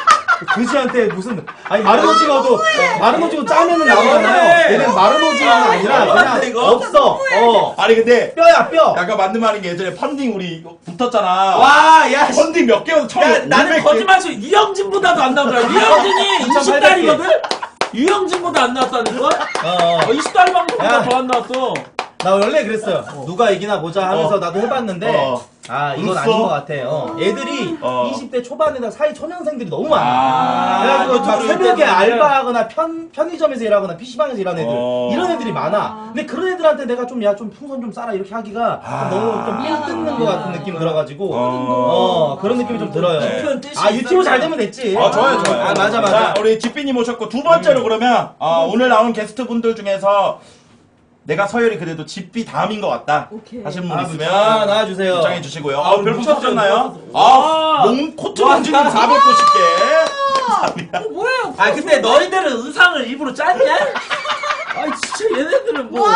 그지한테 무슨 아니 마른 오징어도 마른 오징어 짜면은 나오잖아요. 얘는 마른 오징어가 아니라 그냥 이거? 없어. 아니 근데 뼈야 뼈. 약간 맞는 말인 게 예전에 펀딩 우리 붙었잖아. 와, 야, 씨. 펀딩 몇 개월 처음 야, 나는 거짓말 치 이영진보다도 안 나오더라. 이영진이 20달이거든? 유영진보다 안 나왔다니까? 어. 20달 방송보다 야. 더 안 나왔어. 나 원래 그랬어요. 누가 이기나 보자 하면서 나도 해봤는데 이건 울었어? 아닌 것 같아요. 애들이 20대 초반에다 사이 초년생들이 너무 많아. 아. 그래가지고 막 그럴 새벽에 때는 알바하거나 편의점에서 일하거나 PC방에서 일하는 애들 이런 애들이 많아. 근데 그런 애들한테 내가 좀 야 좀 풍선 좀 싸라 이렇게 하기가 너무 좀 삥 뜯는 것 같은 느낌 들어가지고 그런 느낌이 좀 들어요. 네. 아 유튜브 잘 되면 됐지. 좋아요, 좋아요. 아 맞아. 자, 우리 집비님 오셨고, 두 번째로 그러면, 오늘 나온 게스트 분들 중에서, 내가 서열이 그래도 집비 다음인 것 같다. 오케이. 하시는 분 있으면, 나와주세요. 입장해 주시고요. 아, 별풍 미쳤어요, 터졌나요? 미쳤어. 코트 만지님 490개. 뭐예요? 아 근데 너희들은 의상을 일부러 짰냐? 아 진짜 얘네들은 뭐.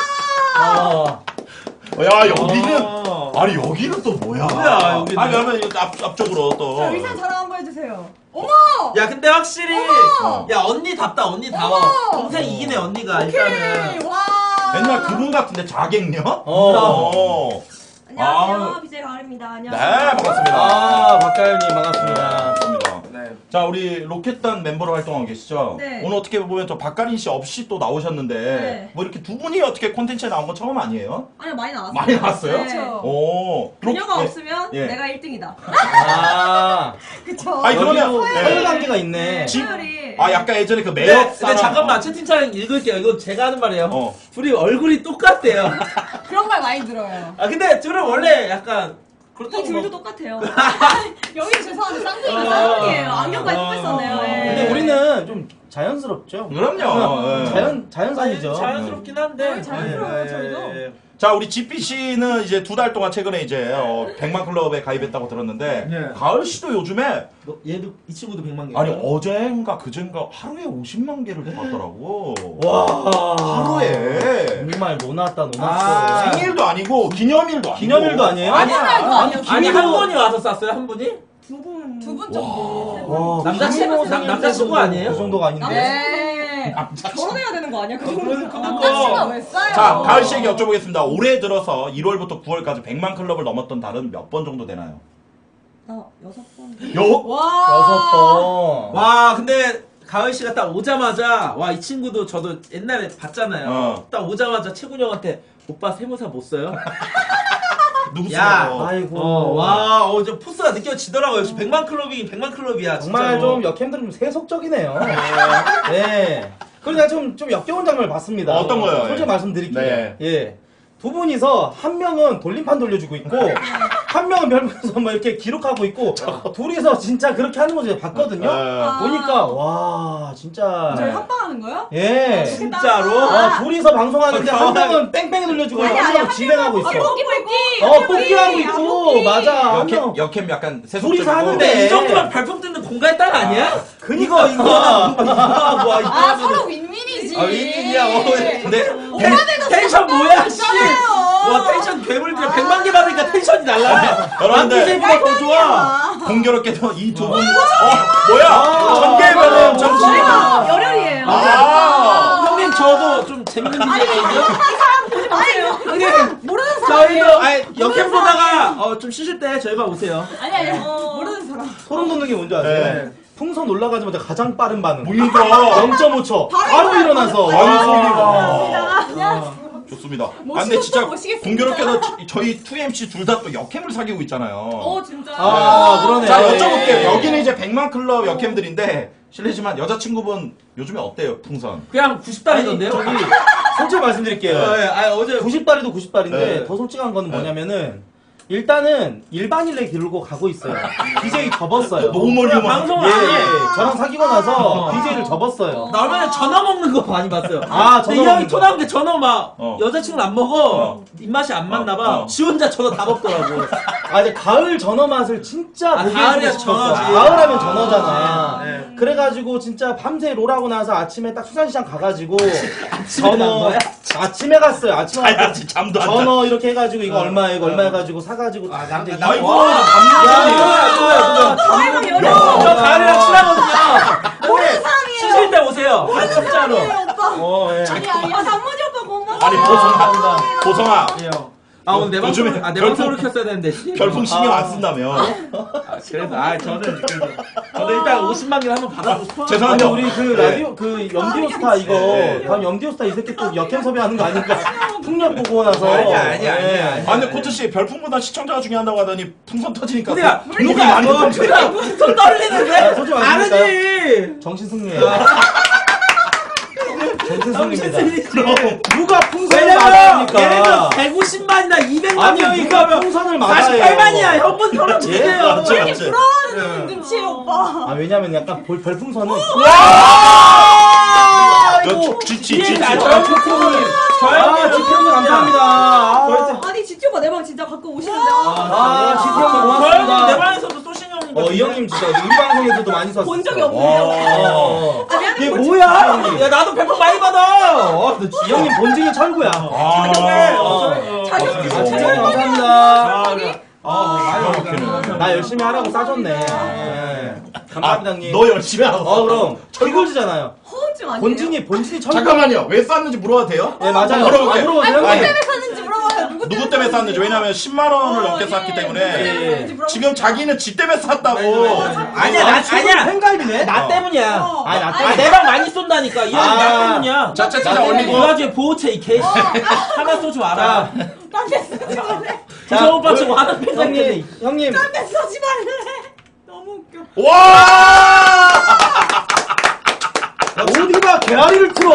야, 여기는, 아니, 여기는 또 뭐야? 뭐야, 여기는. 아니, 그러면 이거 앞쪽으로 또. 자, 의상 자랑 한번 해주세요. 어머! 야 근데 확실히 어머! 야 언니답다 언니다워. 어머! 동생 이기네 언니가 일단은. 오케이, 와. 맨날 그분 같은데, 자객녀? 안녕하세요, 아. BJ 가을입니다. 네, 안녕하세요. 반갑습니다. 박가연님 반갑습니다. 반갑습니다. 네. 자, 우리 로켓단 멤버로 활동하고 계시죠? 네. 오늘 어떻게 보면 저 박가린 씨 없이 또 나오셨는데, 네. 뭐 이렇게 두 분이 어떻게 콘텐츠에 나온 건 처음 아니에요? 아니요, 많이 나왔어요. 많이 나왔어요? 네. 오. 그녀가 예. 없으면 예. 내가 1등이다. 그쵸? 아니, 그러면, 여기도 예. 서열 관계가 있네. 네, 집- 서열이. 아, 약간 예전에 그 근데, 매력 근데 사람. 잠깐만 채팅창 읽을게요. 이거 제가 하는 말이에요. 어. 둘이 얼굴이 똑같대요. 그런 말 많이 들어요. 아 근데 둘은 원래 약간 이 그렇다고 둘도 뭐- 똑같아요. 여기 죄송한데 쌍둥이가 쌍둥이에요. 안경까지 쓰고 있었네요. 예. 근데 우리는 좀 자연스럽죠. 그럼요. 예. 자연산이죠. 자연스럽긴 한데. 네, 자연스러워요, 저희도. 자, 우리 지피 씨는 이제 2달 동안 최근에 이제 100만 클럽에 가입했다고 들었는데, 네. 가을 씨도 요즘에, 얘도 이 친구도 100만 개. 아니, 어젠가 그젠가 하루에 50만 개를 봤더라고. 와 하루에. 정말 노났다 노났어. 아, 생일도 아니고, 기념일도 아니고. 기념일도 아니에요? 아니야. 아니야. 아니 한 분이 와서 쌌어요 한 분이? 두 분 정도. 세 분. 와, 남자친구 남자친구 아니에요? 그 정도가 아닌데. 네. 결혼해야 되는 거 아니야? 그 정도. 그러니까. 남자친구가 왜 싸요? 자, 가을 씨에게 여쭤보겠습니다. 올해 들어서 1월부터 9월까지 100만 클럽을 넘었던 달은 몇 번 정도 되나요? 나 6번. 여섯 번. 와 근데 가을 씨가 딱 오자마자 와 이 친구도 저도 옛날에 봤잖아요. 딱 오자마자 채군 형한테 오빠 세무사 못 써요? 누구세요? 야, 아이고. 저 포스가 느껴지더라고요. 역시 100만 클럽이긴 100만 클럽이야. 정말 진짜로. 좀 역캠들은 좀 세속적이네요. 네. 그리고 내가 좀 역겨운 장면을 봤습니다. 어떤 거요? 솔직히 예. 말씀드릴게요. 네. 예. 두 분이서 한 명은 돌림판 돌려주고 있고 한 명은 별풍선 뭐 이렇게 기록하고 있고 둘이서 진짜 그렇게 하는 거 제가 봤거든요. 보니까 와 진짜 저희 합방하는 거요? 예. 진짜로? 둘이서 방송하는데 한 명은 뺑뺑이 돌려주고 한 명은 진행하고 있어. 뽑기. 뽑기하고 있고 맞아. 한 명. 역캠 약간 둘이서 세속적이고. 하는데. 근데 이 정도면 발품 뜯는 공갈 딸 아니야? 그니까 이거 와 이거 아, 서로 윈윈이지. 아, 윈윈이야. 근데 텐션 뭐야 씨. 와 텐션 괴물들 100만 개 받으니까 텐션이 날라. 여러분들 보다 더 좋아. 공교롭게도 이 두 분, 뭐야? 전개면은 정치. 저희가 열혈이에요. 형님 저도 좀 재밌는 DJ거든요. 보지 마세요. 모르는 저희도 사람이에요. 아니 역캠 보다가 좀 쉬실 때 저희 방 오세요. 아니. 모르는 사람. 소름 돋는 게 뭔지 아세요? 네. 풍선 올라가자마자 가장 빠른 반응. 뭔가 0.5초. 바로 일어나서. 안녕하세요. 좋습니다. 멋있었어, 근데 진짜 멋있겠습니다. 공교롭게도 저희 2MC 둘 다 또 역캠을 사귀고 있잖아요. 진짜. 그러네. 자, 여쭤볼게요. 여기는 이제 100만 클럽 역캠들인데 실례지만 여자친구분 요즘에 어때요, 풍선? 그냥 90달이던데요? 저기 솔직히 말씀드릴게요. 어제 90달이도 90달인데 네. 더 솔직한 거는 뭐냐면은 일단은 일반인을 기르고 가고 있어요. BJ 접었어요. 너무 멀리 오면 방송을 예, 안 해. 저랑 사귀고 나서 BJ를 접었어요. 나 얼마 전에 전어 먹는 거 많이 봤어요. 아, 근데 전어 이 형이 먹는 거. 토나온 게 전어 막 어. 여자친구는 안 먹어. 입맛이 안 맞나 봐. 지 혼자 전어 다 먹더라고. 이제 가을 전어 맛을 진짜 보게 가을이야, 해주고 싶었어. 전어지. 가을하면 전어잖아. 네. 그래가지고 진짜 밤새 롤하고 나서 아침에 딱 수산시장 가가지고 간 전어 거야? 아침에 갔어요. 아침에 아니, 갔다 아직 잠도 안 자. 전어 이렇게 해가지고 이거 얼마에 이거 얼마 해가지고 사가지고 이제 아이고, 야, 가을이면 저 가을이랑 친하거든요. 모르는 사람이에요. 쉬실 때 오세요. 아, 진짜로. 오빠. 예. 아니. 단무지 오빠 고마워. 아니, 보성아. 예, 형. 아 오늘 내 요즘에 방송을 내 방송을 켰어야 되는데 씨. 별풍 신경 안 쓴다며. 그래서 저는 일단 50만 개 한번 받아보고 싶어. 아니 죄송합니다. 우리 그 라디오 그 영디오스타 이거 네. 다음 영디오스타 이 새끼 또 역행 섭외하는 거 아닌가? 풍력 보고 나서. 아니야. 아 근데 코트씨 별풍보다 시청자가 중요하다고 하더니 풍선 터지니까 그러니까 또 등록이 많이 터지네. 무슨 손 떨리는데? 아, 솔직히 말씀드릴까요? 아니지. 정신승리예요. 정신승리입니다. 정신승리. 누가 풍선을 왜냐면 맞습니까? 예를 들어 150만이나 200만 아니 명 누가 누가 풍선을 맞아요? 48만이야. 형분 털어 주세요. 맞죠, 이렇게 맞죠. 부러워하는 눈치에 오빠. 아 왜냐면 약간 별풍선은 저 쥐치. 저요 지평님. 아 지평님 감사합니다. 아니 지티 오빠 내 방 진짜 가끔 오시는데. 아 지평님 저요 내 고맙습니다. 방에서도 소신 형님. 이 형님 진짜 우리 방송에서도 많이 썼어. 본 적이 없는데. 아, 미안해, 이게 본 뭐야? 야 나도 별풍 많이 받아. 이 형님 본질이 철구야. 아, 지평님 감사합니다. 나 열심히 하라고 싸줬네. 감사합니다 형님. 너 열심히 하고. 그럼 철구지잖아요. 허언증 아니에요? 본진이 철구. 잠깐만요. 왜 쌌는지 물어봐도 돼요? 네 맞아요. 물어볼게요. 물어보세요 누구 형님. 때문에 샀는지 물어봐요. 누구 때문에 쌌는지. 왜냐면 10만 원을 넘게 쌌기 때문에 지금 자기는 지 때문에 쌌다고. 아니야 아니야. 팬가입이네. 나 때문이야. 아니 나 때문에. 내 방 많이 쏜다니까. 이 형이 나 때문이야. 자체자 이 올리고. 와중에 보호체 이 개씨. 하나 쏘지 마라. 딴데 쓰지 말래. 부서 오빠 지금 하는 팬가입. 형님. 딴데 쓰지 말래. 너무 웃겨. 와! 어디가 개아리를 틀어?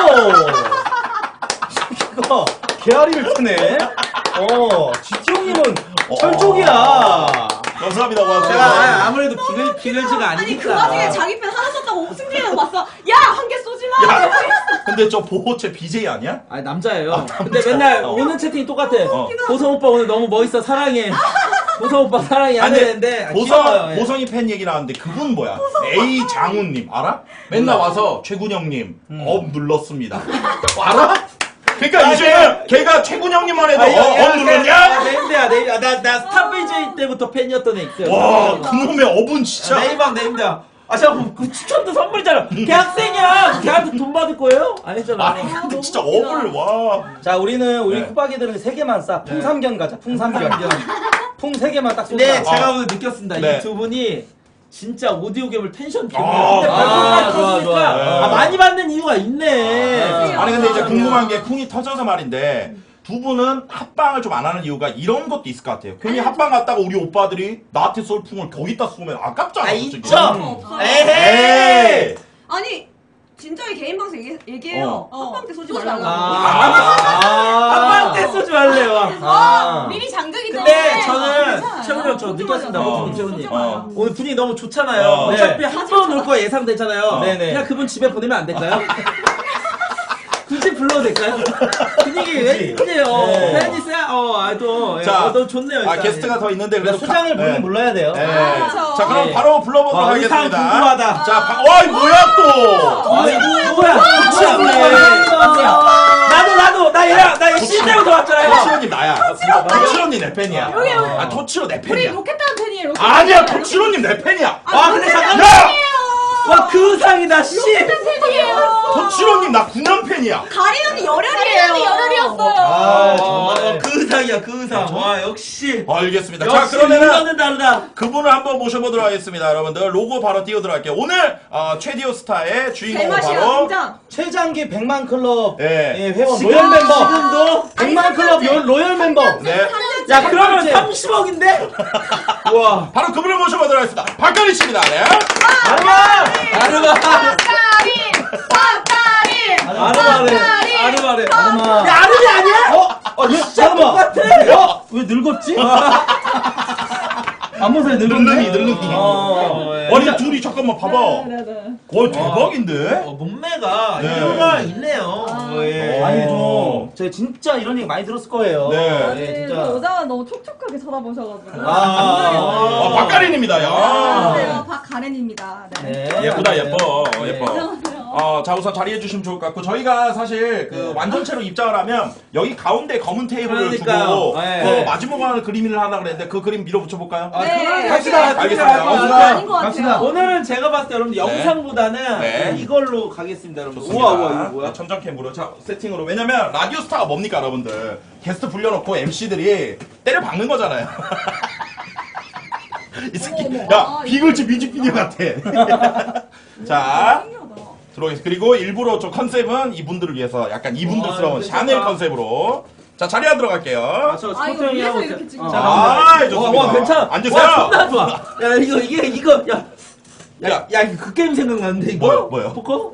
이거 개아리를 트네. 지티 형님은 철쪽이야. 감사합니다. 제가 고맙습니다. 아무래도 비글즈가 아니 그 아니니까. 와중에 자기 편 하나 썼다고 승진이가 봤어. 야 한 개 쏘지 마. 야, 근데 저 보호체 BJ 아니야? 아니 남자예요. 근데 맨날 오는 채팅이 똑같아. 보성 오빠 오늘 너무 멋있어 사랑해. 보성 오빠 사랑해 아니, 하는 애인데 귀여워요. 예. 보성이 팬 얘기 나왔는데 그분 뭐야? A 장훈님 알아? 맨날 와서 최군형님 업 눌렀습니다. 알아? 그러니까 이제 걔가 최군형님만 해도 업 눌렀냐? 네임드야. 나 스타 BJ 때부터 팬이었던 애 있어요. 와 그놈의 업은 진짜. 네임드야. 잠깐 그 추천도 선물이잖아. 걔 학생이야. 걔한테 돈 받을 거예요? 아니잖아. 아니 근데 진짜 업을 와. 자 우리는 우리 네. 쿠박이들은 3개만 싸. 풍삼견 가자. 풍삼견. 풍 3개만 딱 쏘자. 근데 제가 오늘 느꼈습니다. 네. 이 두 분이 진짜 오디오 게임을 텐션 아, 기분이야. 근데 좋아, 별풍 좋아. 아, 많이 받는 이유가 있네. 아니 근데 이제 궁금한 게 쿵이 터져서 말인데 두 분은 합방을 좀 안 하는 이유가 이런 것도 있을 것 같아요. 괜히 합방 갔다가 우리 오빠들이 나한테 쏠 풍을 거기다 쏘면 아깝잖아. 솔직히. 있죠. 없어요. 에헤이. 아니 진짜의 개인 방송 얘기해요. 합방 때 쏘지 말라고. 한방 때 쏘지 말래요. 미리 장전이 근데 저는 최근에 저 느꼈습니다. 호주님 최근님. 오늘 분위기 너무 좋잖아요. 어차피 한 번 올 거 예상되잖아요. 네네. 그냥 그분 집에 보내면 안 될까요? 굳이 불러도 될까요? 분위기 왜 이래요? 네. 팬이세요? 자, 너무 좋네요. 일단. 게스트가 더 있는데 그래도 수장을 네. 부르면 몰라야 돼요. 네. 그렇죠. 자 그럼 네. 바로 불러보도록 와, 의상 하겠습니다. 궁금하다. 자, 와, 이 뭐야 또? 아니, 뭐야? 나 얘랑 나 실 때부터 왔잖아요. 토치로님 나야. 토치로님 내 팬이야. 아, 토치로 내 우리 팬이야. 로켓단 팬이에요. 로켓. 아니야, 토치로님 내 팬이야. 와 근데 잠깐만. 야! 와 그 의상이다 씨. 팬이에요. 토치로님 나 9년 팬이야. 가리언이 열혈이에요. 열혈이었어요. 아 정말. 그 의상이야 그 의상. 와 역시. 알겠습니다. 자, 역시 그러면은 이거는 다르다. 그분을 한번 모셔보도록 하겠습니다, 여러분들. 로고 바로 띄워드려 할게요. 오늘 최디오 스타의 주인공은 제맛이야 바로 등장. 최장기 100만 클럽 예. 회원 지금- 로열 멤버. 지금도 100만 클럽 로열 멤버. 네. 야 그러면 번째. 30억인데? 와. 바로 그분을 모셔보도록 하겠습니다. 박가리 씨입니다. 네. 아르마. 빠따리. 아르마래. 아르마. 야 아르이 아니야? 잠깐만. 똑같아. 왜 늙었지? 앞모습이 늙었네. 늙은이. 아니 둘이 잠깐만 봐봐. 와 대박인데? 몸매가 네. 이유가 있네요. 아니 제가 진짜 이런 얘기 많이 들었을 거예요. 네. 예, 그 진짜. 여자가 너무 촉촉하게 쳐다보셔가지고. 박가린입니다. 야. 안녕하세요. 박가렌입니다. 네. 네. 예쁘다 예뻐 네. 예뻐. 안녕하세요. 자 우선 자리해 주시면 좋을 것 같고 저희가 사실 그 완전체로 입장을 하면 여기 가운데 검은 테이블을 그러니까요. 두고 네. 마지막으로 그림을 하나 그랬는데 그 그림 밀어붙여 볼까요? 네. 갑시다. 알겠습니다. 아닌 것 갑시다. 같아요. 오늘은 제가 봤을 때 여러분들 네. 영상보다는 네. 이걸로 가겠습니다, 여러분들. 좋습니다. 우와, 이거 뭐야? 천장캠으로 자 세팅으로 왜냐면 라디오 스타가 뭡니까 여러분들 게스트 불려놓고 MC들이 때려 박는 거잖아요. 이 새끼 어머, 야 아, 비글즈 뮤직비디오 같아. 자 신기하다. 들어오겠습니다. 그리고 일부러 좀 컨셉은 이분들을 위해서 약간 이분들스러운 괜찮다. 샤넬 컨셉으로 자 자리 안 들어갈게요. 저 아, 이거 스포츠 형이 위에서 하고 이렇게 있어요. 찍는 자, 아, 가운데. 좋습니다. 와, 괜찮아. 앉으세요. 와, 존나 좋아. 야, 이거, 야, 이거 그 게임 생각나는데, 이거? 뭐요? 포커?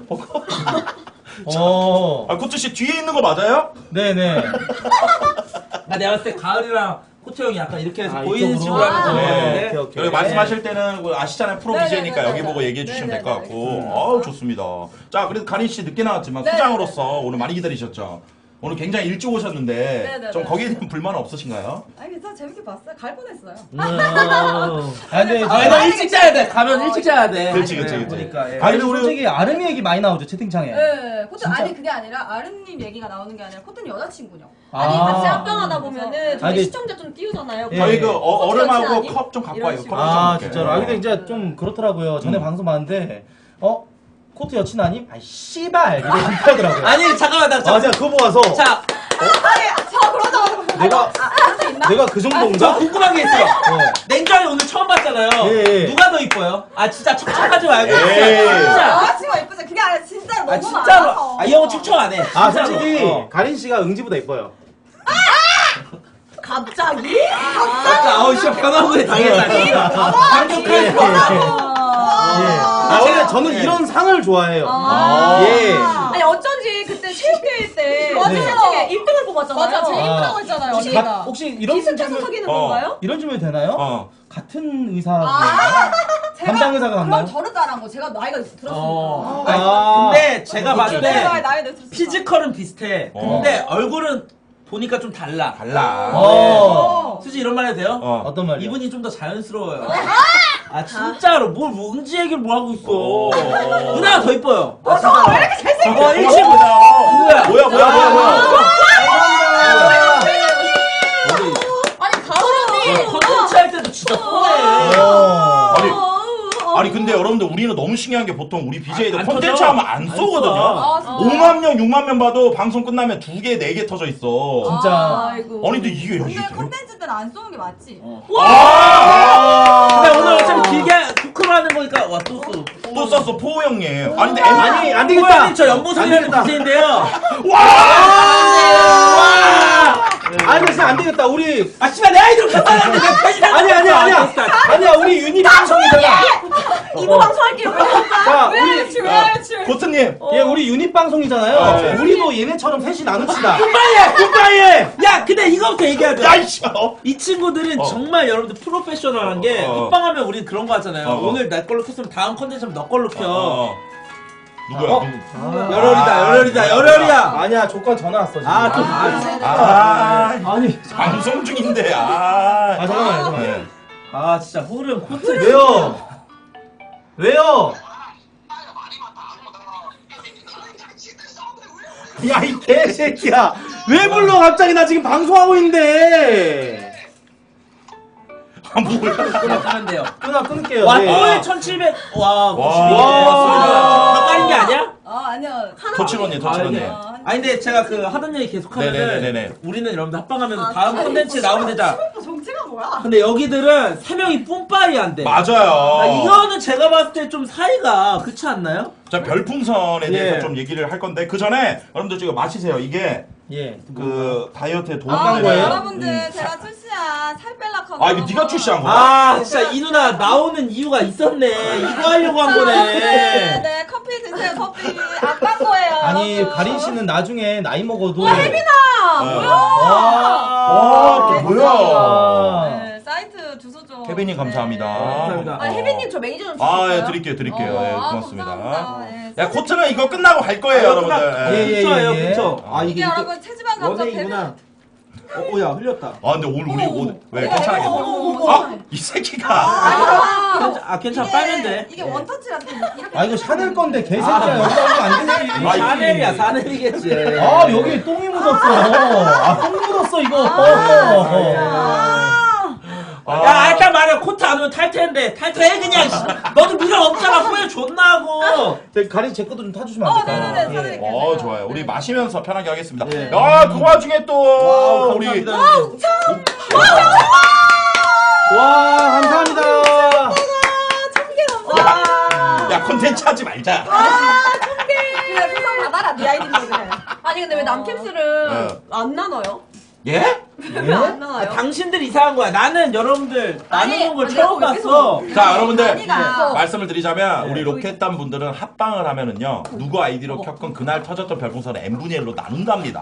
아 코트 씨 뒤에 있는 거 맞아요? 네네. 내가 봤을 때 가을이랑 코트 형이 약간 이렇게 해서 아, 보이는 이쪽으로? 식으로 하면 좋을 것 아, 같은데. 오케이, 오케이. 여기 말씀하실 때는 그 아시잖아요 프로 네, BJ니까 네, 여기 네, 보고 네. 얘기해 주시면 네, 될 것 네, 같고 어우 좋습니다. 자 그래도 가린 씨 늦게 나왔지만 네, 수장으로서 오늘 많이 기다리셨죠? 오늘 굉장히 일찍 오셨는데 네, 네, 좀 네. 거기에 대한 불만은 없으신가요? 아니 괜찮아 재밌게 봤어요. 갈 뻔했어요. 아, 근데 나 일찍 자야 돼. 가면 일찍 자야 돼. 그렇지 네, 그렇지 보니까, 예. 아니 아니, 우리 솔직히 아름이 얘기 많이 나오죠 채팅창에. 네, 코트 진짜? 아니 그게 아니라 아름님 얘기가 나오는 게 아니라 코트는 여자친구요. 아니 아. 같이 합방하다 보면은 저희 아니, 시청자 좀 띄우잖아요. 예. 저희 그 여친 얼음하고 아니? 컵 좀 갖고 이런 와요. 식으로. 컵 좀 아 먹게. 진짜로. 아 근데 진짜 좀 그렇더라고요. 전에 방송 봤는데 코트 여친 아님? 아 씨발 이렇게 하더라고요. 아니, 잠깐만, 나 아 제가 그거 보고서 자, 저 그러자마자 내가 그 저 정도인가? 궁금한 게 있어요. 네. 냉정하게 오늘 처음 봤잖아요. 예, 예. 누가 더 이뻐요? 아, 진짜 척척하지 말고. 에이. 진짜. 여자친구가 예쁘죠. 그게 아니라 진짜 너무 아, 진짜로. 많아서. 아, 이 형은 척척 안 해. 아 진짜로. 솔직히 가린 씨가 응지보다 이뻐요. 갑자기? 진짜, 진짜 변화구에 당했다. 강력한 예. 변화구. 아 원래 저는 이런 상을 좋아해요. 아. 예. 아니 어쩐지 그때 체육대회 때 맞아요. 중에 1등을 뽑았잖아요. 맞아 제일 아. 이쁘다고 했잖아요 혹시, 언니가. 혹시 이런 기승해서 질문 사귀는 어. 건가요? 이런 질문 되나요? 같은 의사 담당 의사가 그럼 같나요? 저를 따라한 거 제가 나이가 들었으니까. 아. 근데 제가 봤을 때 제가 나이가 들었으니까. 피지컬은 비슷해. 근데 얼굴은 보니까 좀 달라. 달라. 솔직히 이런 말 해도 돼요? 어떤 말이요? 이분이 좀 더 자연스러워요. 아 진짜로 뭘 응지 얘기를 뭐 하고 있어. 누나가 더 이뻐요. 아 진짜. 왜 이렇게 잘생겼어? 일찍 보자. 누구야? 아니 가을언니 컨텐츠 할 때도 진짜 뻔해. 아니 근데 여러분들 우리는 너무 신기한 게 보통 우리 BJ들 안 콘텐츠 터져? 하면 안 쏘거든요. 아, 진짜. 5만 명, 6만 명 봐도 방송 끝나면 2개, 4개 터져 있어. 진짜. 아이고. 아니 근데 이게 근데 이게 콘텐츠 때는 안 쏘는 게 맞지. 근데 오늘 어차피 길게 토크로 하는 거니까 와 또 써. 또 썼어 포 형님. 아니 근데 아니 안 되겠다. 호야님 저 연보성이라는 BJ인데요. 아니 진짜 안 되겠다. 우리 아 씨발 내 아이돌 그만하는데 내 편이라고. 아니야 우리 유닛 방송이잖아. 이거 방송할게요. 자 왜 우리 하지 왜 하지. 고트님. 예 우리 유닛 방송이잖아요. 우리도 얘네처럼 셋이 나눕시다. 굿바이. 야 근데 이거부터 얘기하자. 야이씨. 이 친구들은 정말 여러분들 프로페셔널한 게 합방하면 우리 그런 거 하잖아요. 오늘 내 걸로 켰으면 다음 컨텐츠는 너 걸로 켜. 누구야? 열혈이야. 아니야 조건 전화 왔어 지금. 아니 방송 중인데. 잠깐만요. 아 진짜 흐름 코트. 왜요? 야 이 개새끼야. 왜 불러 갑자기 나 지금 방송하고 있는데. 하면 돼요. 끊을게요. 와 네. 또에 1700. 와 와. 가까인 게 아니야? 아니야. 토치로님. 아니 근데 제가 그 하던 얘기 계속 하면은 네네네네. 우리는 여러분들 합방하면서 다음 컨텐츠 나오면 되자. 정체가 뭐야? 근데 여기들은 3명이 뿜빠이 안 돼. 맞아요. 아, 이거는 제가 봤을 때 좀 사이가 그렇지 않나요? 자 별풍선에 대해서 예. 좀 얘기를 할 건데 그 전에 여러분들 지금 마시세요. 이게 예. 그 다이어트에 도움 아, 되는 거예요? 여러분들 제가 출시한 살 뺄라커. 아 이거 네가 출시한 거야? 아 진짜 이 누나 나오는 이유가 있었네. 이거 하려고 한 거네. 네, 커피 드세요. 커피 안 깐 거예요. 아니 여러분. 가린 씨는 나중에 나이 먹어도. 또 뭐야? 네, 사이트 주소 좀. 케빈님 감사합니다. 감사합니다. 아 혜빈님 저 매니저 좀 아, 주실까요? 예, 드릴게요. 예, 고맙습니다. 감사합니다. 예, 야, 코트는 이거 끝나고 갈 거예요, 여러분들. 예, 예, 근처예요 예. 근처. 아 이게 여러분 체지방 감소 원액이구나. 오야 흘렸다. 아 근데 오늘 우리 옷 왜 괜찮아? 이 새끼가. 괜찮아 빨면 돼. 이게 원터치라서 이렇게. 아 이거 샤넬 건데 개새끼야 여기 하면 안 되지. 샤넬이야 샤넬이겠지. 아 여기 똥이 묻었어. 아똥 묻었어 이거. 야 일단 말이야 코트 안 오면 탈퇴인데 탈퇴해 그냥. 너도 미련 없잖아 후회 존나 하고. 가린 제 것도 좀 타주시면 안 될까요? 네네네, 사드릴게요. 좋아요. 우리 마시면서 편하게 하겠습니다. 예. 야, 그 와중에 또 우리 와 감사합니다. 야, 콘텐츠 하지 말자. 그래 소상 받아라 네 아이디인데. 아니 근데 왜 남캠스를 안 나눠요? 예? 왜 안 나눠요? 당신들 이상한 거야. 나는 여러분들 아니, 나누는 걸 아니, 처음 내가 봤어. 자, 여러분들 아니가. 말씀을 드리자면 우리 로켓단 분들은 합방을 하면은요 누구 아이디로 켰건 그날 터졌던 별풍선을 n분의 1로 나눈답니다.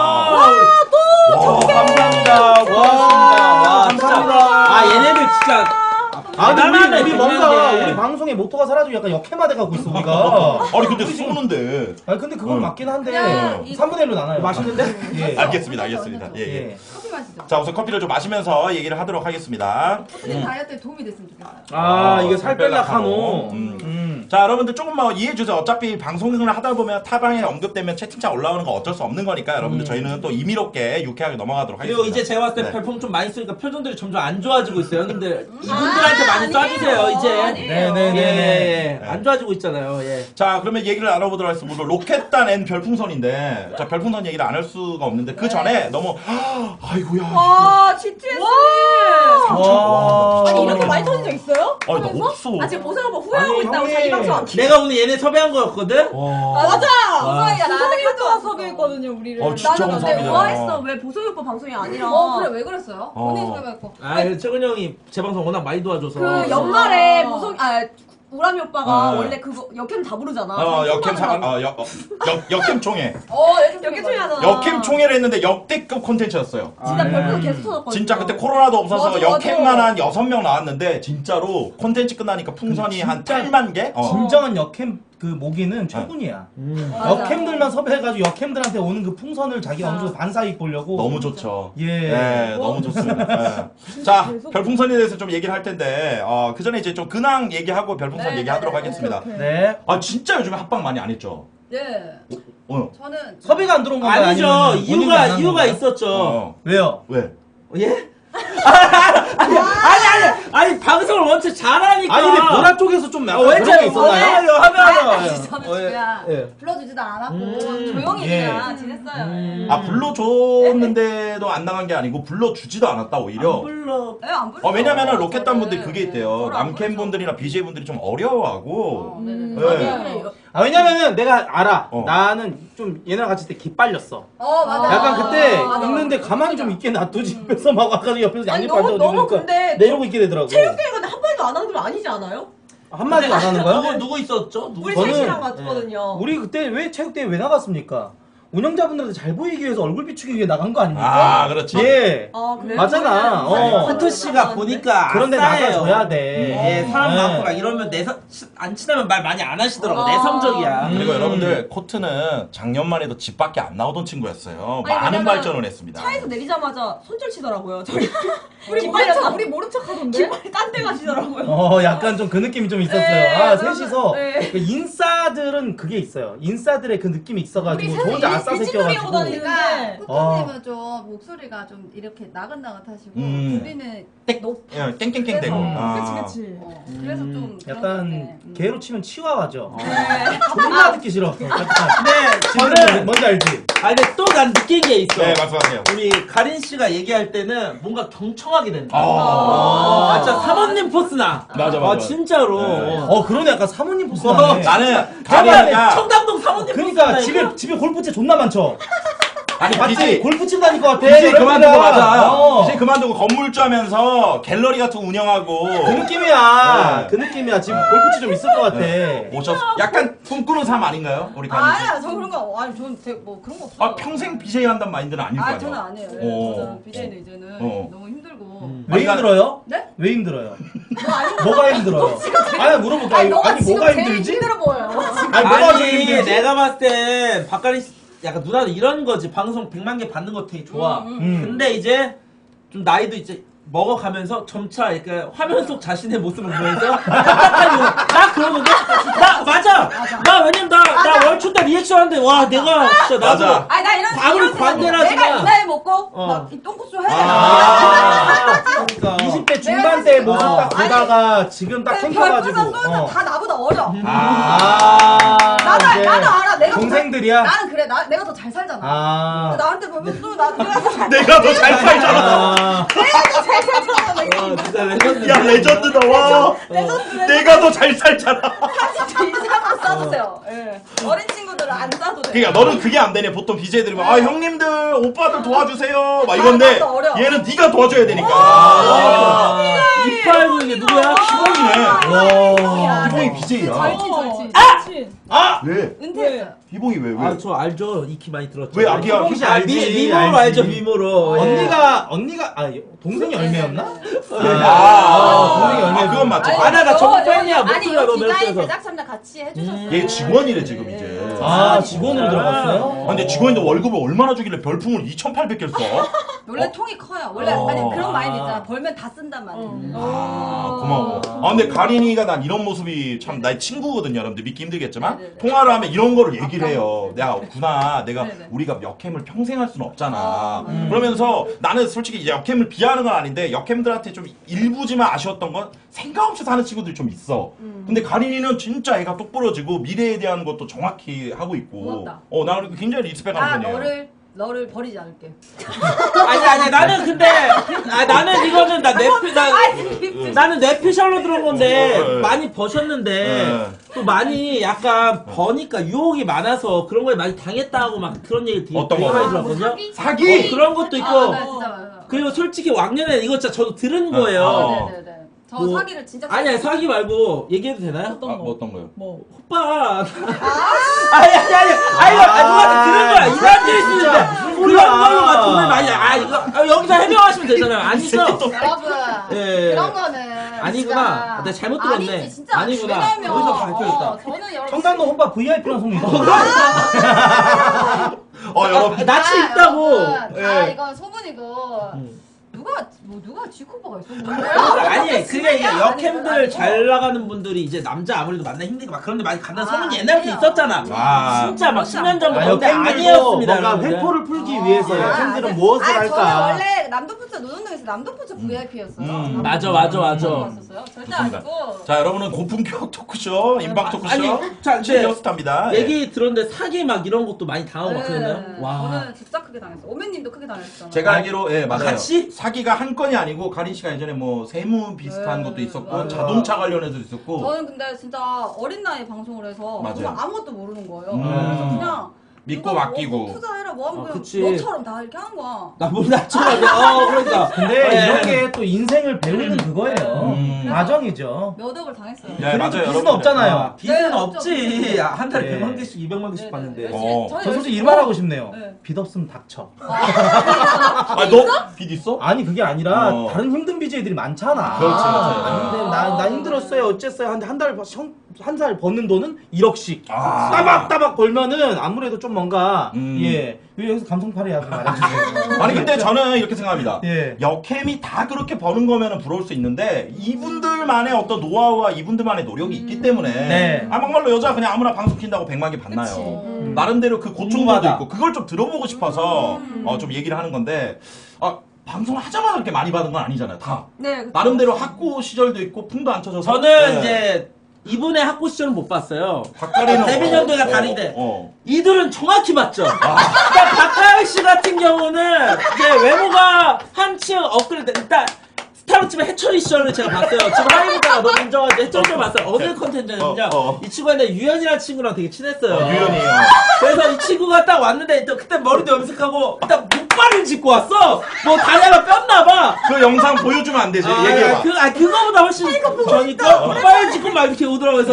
감사합니다. 와, 진짜. 감사합니다. 아 얘네들 진짜. 아 근데 대단하네, 우리 뭔가 대단해. 우리 방송의 모토가 사라지고 약간 역해마돼 가고 있어 우리가. 아니 근데 쏘는데. 아니 근데 그건 맞긴 한데 그냥 이- 3분의 1로 나눠요. 맛있는데? 예. 알겠습니다, 알겠습니다. 예, 예. 예. 커피 마시죠. 자, 우선 커피를 좀 마시면서 얘기를 하도록 하겠습니다. 푸딩 다이어트에 도움이 됐으면 좋겠어요. 아 이게 살 뺄락 한호. 자, 여러분들 조금만 이해해 주세요. 어차피 방송을 하다 보면 타방에 언급되면 채팅창 올라오는 거 어쩔 수 없는 거니까 여러분들 저희는 또 임의롭게 유쾌하게 넘어가도록 하겠습니다. 그리고 이제 제가 봤을 때 네. 별풍 좀 많이 쓰니까 표정들이 점점 안 좋아지고 있어요. 형님들 이분들한테 많이 쏴주세요 이제. 네네네. 예, 안 좋아지고 있잖아요. 예. 자, 그러면 얘기를 나눠보도록 하겠습니다. 물론 로켓단 N 별풍선인데 자, 별풍선 얘기를 안 할 수가 없는데 그 전에 너무 아이고야. 와 GTS. 와. 아니 이렇게 많이 터진 적 있어요? 아니, 나 없어. 아 지금 보석 오빠 후회하고 아니, 있다고 형님. 자기 방송 안 키. 내가 오늘 얘네 섭외한 거였거든. 맞아. 보석이가 나한테 카톡 섭외했거든요, 우리를. 진짜 나는 근데 감사합니다. 우아했어. 왜 보석이 오빠 방송이 아니라. 그래, 왜 그랬어요? 본인 섭외했고. 아 최근 형이 제 방송 워낙 많이 도와줘서. 그 연말에 보석 우람이 오빠가 어. 원래 그거 역캠 다 부르잖아. 역캠 사관 역캠 총회. 역캠 하잖아. 역캠 총회를 했는데 역대급 콘텐츠였어요. 진짜 별풍 계속 터졌거든. 진짜 그때 코로나도 없어서 맞아, 역캠만 맞아. 한 6명 나왔는데 진짜로 콘텐츠 끝나니까 풍선이 한 8만 개? 진정한 역캠 그 모기는 최군이야. 역캠들만 섭외해가지고 역캠들한테 오는 그 풍선을 자기가 어느 정도 반사이익 보려고. 너무 좋죠. 예. 네, 너무 좋습니다. 예. 자, 별풍선에 대해서 좀 얘기를 할 텐데, 그 전에 이제 좀 근황 얘기하고 별풍선 얘기하도록 하겠습니다. 네. 아, 진짜 요즘에 합방 많이 안 했죠? 네. 저는. 섭외가 안 들어온 건가요? 아니죠. 아니면 본인이 안 한 이유가 건가요? 있었죠. 왜요? 왜? 예? 아니 방송을 원체 잘하니까. 아니 근데 보라 쪽에서 좀 약간 그런 게 있었나요? 저는 그냥 예. 불러주지도 않았고, 조용히 예. 그냥 지냈어요. 아, 불러줬는데도 안 나간 게 아니고, 불러주지도 않았다, 오히려. 불러. 네, 안 불러. 왜냐면은 로켓단 분들이 그게 있대요. 남캠 분들이나 BJ 분들이 좀 어려워하고. 네. 아 왜냐면은 내가 알아. 어. 나는 좀 얘네랑 같이 때 기빨렸어. 맞아. 약간 그때 맞아. 있는데 가만히 좀 있게 놔두지. 옆에서 막 와가지고 옆에서 아니, 양립 발자국 너무 내리니까 근데 내려고 있게 되더라고. 체육대회 근데 한 번도 안 하는 건 아니지 않아요? 한마디도 안 하는 거야? 누구 있었죠? 누구? 우리 저는- 셋이랑 갔거든요. 우리 그때 왜 체육대회 왜 나갔습니까? 운영자분들한테 잘 보이기 위해서 얼굴 비추기 위해 나간 거 아닙니까? 아, 그렇지. 예. 그래? 맞잖아. 코트 씨가 보니까 그런데 아싸예요. 나가줘야 돼. 예, 사람 네. 많고 막 이러면 안 친하면 말 많이 안 하시더라고. 아. 내성적이야. 그리고 여러분들, 코트는 작년만 해도 집 밖에 안 나오던 친구였어요. 아니, 많은 왜냐면 발전을 했습니다. 차에서 내리자마자 손절 치더라고요. 저기 우리 모른 척 하던데? 깃발이 딴 데 가시더라고요. 약간 좀 그 느낌이 좀 있었어요. 네, 아, 그래서- 셋이서. 네. 그 인싸들은 그게 있어요. 인싸들의 그 느낌이 있어가지고, 우리 저 혼자 아싸 일진놀이 새껴가지고. 하고 다니는데. 코토님은 좀 목소리가 좀 이렇게 나긋나긋하시고, 우리는 높. 예, 땡땡땡 대고. 그치. 그래서 좀. 약간 그런데, 개로 치면 치와와죠. 존나 듣기 싫어. 약간. 근데 저는 뭔지 알지? 근데 또 난 느낀 게 있어. 네, 말씀하세요. 우리 가린 씨가 얘기할 때는 뭔가 경청하게 된다. 아. 진짜 사모님 포스나. 맞아. 진짜로. 네. 그러네. 약간 사모님 포스네. 나는 대박에 가리가 청담동 사모님 그러니까 포스나. 집에 골프채 존나 많죠. 아니 맞지? BJ 골프 치고 다닐 것 같아. BJ 그만두고 맞아. 어. BJ 그만두고 건물주 하면서 갤러리 같은 거 운영하고 그 느낌이야. 네. 그 느낌이야. 지금 골프채 좀 있을 것 같아. 오셨. 약간 꿈꾸는 삶 아닌가요, 우리 가린 씨? 아니야, 저 그런 거, 저는 뭐 그런 거 없어요. 평생 BJ 한단 마인드는 아닐 거 아니야. 저는 안 해요. 어. 저는 BJ는 이제는 어. 너무 힘들고. 왜 힘들어요? 네? 왜 힘들어요? 뭐가 힘들어요? 아니 물어볼까? 아니 뭐가 힘들지? 힘들어 보여요. 아니 뭐가 제일 아니 힘들지? 내가 봤을 땐 박가린 약간 누나는 이런 거지. 방송 100만 개 받는 거 되게 좋아. 근데 이제 좀 나이도 이제 먹어가면서 점차 이렇게 화면 속 자신의 모습을 보면서 나 그러는데 나 맞아. 나 왜냐면 나 월초 때 리액션 하는데 와 내가 진짜 나도 맞아. 아니 나 이런 밥을 생각 관대하지만 내가 이 나이 먹고 어. 막 이 똥꼬쇼 해야 되나? 그러니까 20대 중반 때 모습 딱 아니, 보다가 지금 딱 탱켜가지고. 별풍선 다 나보다 어려. 나도 나도 알아. 내가 동생들이야. 나는 그래. 내가 더 잘 살잖아. 근데 나한테 보면 또 내가 더 잘. 내가 더 잘 살잖아. 내가 더 잘 살잖아. 진짜 레전드. 야 레전드다 와. 레전드. 내가 더 잘 살잖아. 30대 이상으로 싸주세요. 예. 어린 친구들은 안 싸도 돼. 그러니까 너는 그게 안 되네. 보통 BJ들이 막 아 형님들 오빠들 도와주세요 막 이건데 나도 어려. 얘는 네가 도와줘야 되니까. 이빨고 이게 누구야? 기봉이네. 기봉이 BJ야. 절친. 왜? 은퇴했어요. 기봉이 왜? 아 저 알죠. 익히 많이 들었죠. 왜 악이야? 혹시 아, 알지? 미모로 알지. 알죠. 미모로. 예. 언니가 동생이 열매였나? 네. 동생이 열매. 그건 맞죠. 나 정말 팬이야. 아니 목소리가 이거 너무 디자인 매력적이어서. 제작진들 같이 해주셨어요. 얘 직원이래 지금 이제. 직원으로 들어갔어요? 아, 근데 직원인데 월급을 얼마나 주길래 별풍을 2,800개를 써? 원래 통이 커요. 원래 아니 그런 마인드 있잖아. 벌면 다 쓴단 말이야. 아, 고마워. 근데 가린이가 난 이런 모습이 참 나의 친구거든요. 여러분들 믿기 힘들겠지만 네네네. 통화를 하면 이런 거를 얘기를 해요. 내가 내가 네네. 우리가 역캠을 평생 할 수는 없잖아. 그러면서 나는 솔직히 이제 역캠을 비하하는 건 아닌데 역캠들한테 좀 일부지만 아쉬웠던 건 생각 없이 사는 친구들이 좀 있어. 근데 가린이는 진짜 애가 똑부러지고 미래에 대한 것도 정확히 하고 있고. 고맙다. 나는 굉장히 리스펙하는 나 편이에요. 너를 버리지 않을게. 아니 나는 근데 나는 이거는 나는 뇌피셜로 들은 건데 네. 많이 버셨는데 네. 또 많이 약간 버니까 유혹이 많아서 그런 거에 많이 당했다고 막 그런 얘기 되게 어떤 되게 거? 많이 들었거든요. 사기! 그런 것도 있고 나 진짜 맞아. 그리고 솔직히 왕년에 이거 진짜 저도 들은 거예요. 네네네. 저 뭐, 사기를 진짜. 아니 사기 말고 얘기해도 되나요? 뭐 어떤 거요? 오빠 아니 누가 들은 거야 이단들이 쓰는데 그런 걸로 막 돈을 많이 이거 여기서 해명하시면 되잖아요. 아니죠? 여러분 예. 그런 거는 아니구나. 진짜 내가 잘못 들었네. 아니지 진짜. 아니구나. 왜냐면 여기서 밝혀졌다. 저는 여러분 청담동 오빠 VIP란 소문이 있어. 여러분. 낯이 있다고. 다 예. 이건 소문이고 누가 지코퍼가 있어? 아니 그게 이게 역캠들 아니고. 잘 나가는 분들이 이제 남자 아무래도 만나기 힘들고 막 그런데 많이 간다는 소문이 옛날부터 있었잖아. 아. 진짜 막 10년 전부터 근데 역행들도 아니었습니다. 뭔가 여러분들. 회포를 풀기 위해서 역행들은 무엇을 저는 할까? 원래 남도푸차 노동동에서 남도푸차 VIP였어요. 맞아. 절대 아니고. 자, 여러분은 고품격 토크쇼, 인방 토크쇼, 아니, 자, 근데 시니어스타입니다. 얘기 들었는데 사기 막 이런 것도 많이 당하고 막 그러나요? 와. 저는 진짜 크게 당했어. 오메님도 크게 당했잖아. 제가 알기로 맞아요. 같이? 사기가 한 건이 아니고 가린 씨가 예전에 뭐 세무 비슷한 네, 것도 있었고 맞아요. 자동차 관련해서도 있었고. 저는 근데 진짜 어린 나이에 방송을 해서 맞아요. 정말 아무것도 모르는 거예요. 그래서 그냥 믿고 누가 맡기고. 뭐 투자해라 뭐 하면 그냥 그치. 너처럼 다 이렇게 하는 거야. 나처럼 그러니까. 근데 네. 이런 게 또 인생을 배우는 그거예요. 과정이죠. 몇 억을 당했어요. 네, 그래도 맞아요, 빚은 여러분들. 없잖아요. 빚은 네, 없지. 한 달에 네. 100만 개씩 200만 개씩 네, 받는데. 네, 어. 저는 저 솔직히 열심히- 일만 하고 싶네요. 네. 빚 없으면 닥쳐. 너? 빚 있어? 아니 그게 아니라 어. 다른 힘든 BJ들이 많잖아. 그렇지, 그렇지. 아닌데 나 힘들었어요. 어쨌어요. 한데 한 달 버는 돈은 1억씩 아. 따박따박 벌면은 아무래도 좀 뭔가 음. 여기서 감성팔이 하지 말아주세요. 아니 근데 저는 이렇게 생각합니다. 예. 역캠이 다 그렇게 버는 거면은 부러울 수 있는데 이분들만의 어떤 노하우와 이분들만의 노력이 있기 때문에 네. 막말로 여자 그냥 아무나 방송 킨다고 100만 개 받나요. 나름대로 그 고충도 궁금하다. 있고 그걸 좀 들어보고 싶어서 좀 얘기를 하는 건데 방송을 하자마자 그렇게 많이 받은 건 아니잖아요. 다 네, 그쵸. 나름대로 학고 시절도 있고 풍도 안 쳐져서 저는 이제 이분의 학고 시절은 못 봤어요. 박가리는 데뷔 연도가 다른데. 어. 이들은 정확히 맞죠. 그러니까 박가영 씨 같은 경우는 이제 외모가 한층 업그레이드. 일단 스타로집의 해철이 시절을 제가 봤어요. 지금 하이브가 너무 인정하지. 해철이 시절 봤어요. 어느 컨텐츠냐면요. 이 친구가 근데 유연이라는 친구랑 되게 친했어요. 유연이에요. 그래서 이 친구가 딱 왔는데 또 그때 머리도 염색하고 일단 목발을 짚고 왔어. 뭐 다리가 뼈나봐. 그 영상 보여주면 안 되지. 얘기해봐. 그거보다 훨씬 저니까 목발을 짚고 막 이렇게 오더라고. 그래서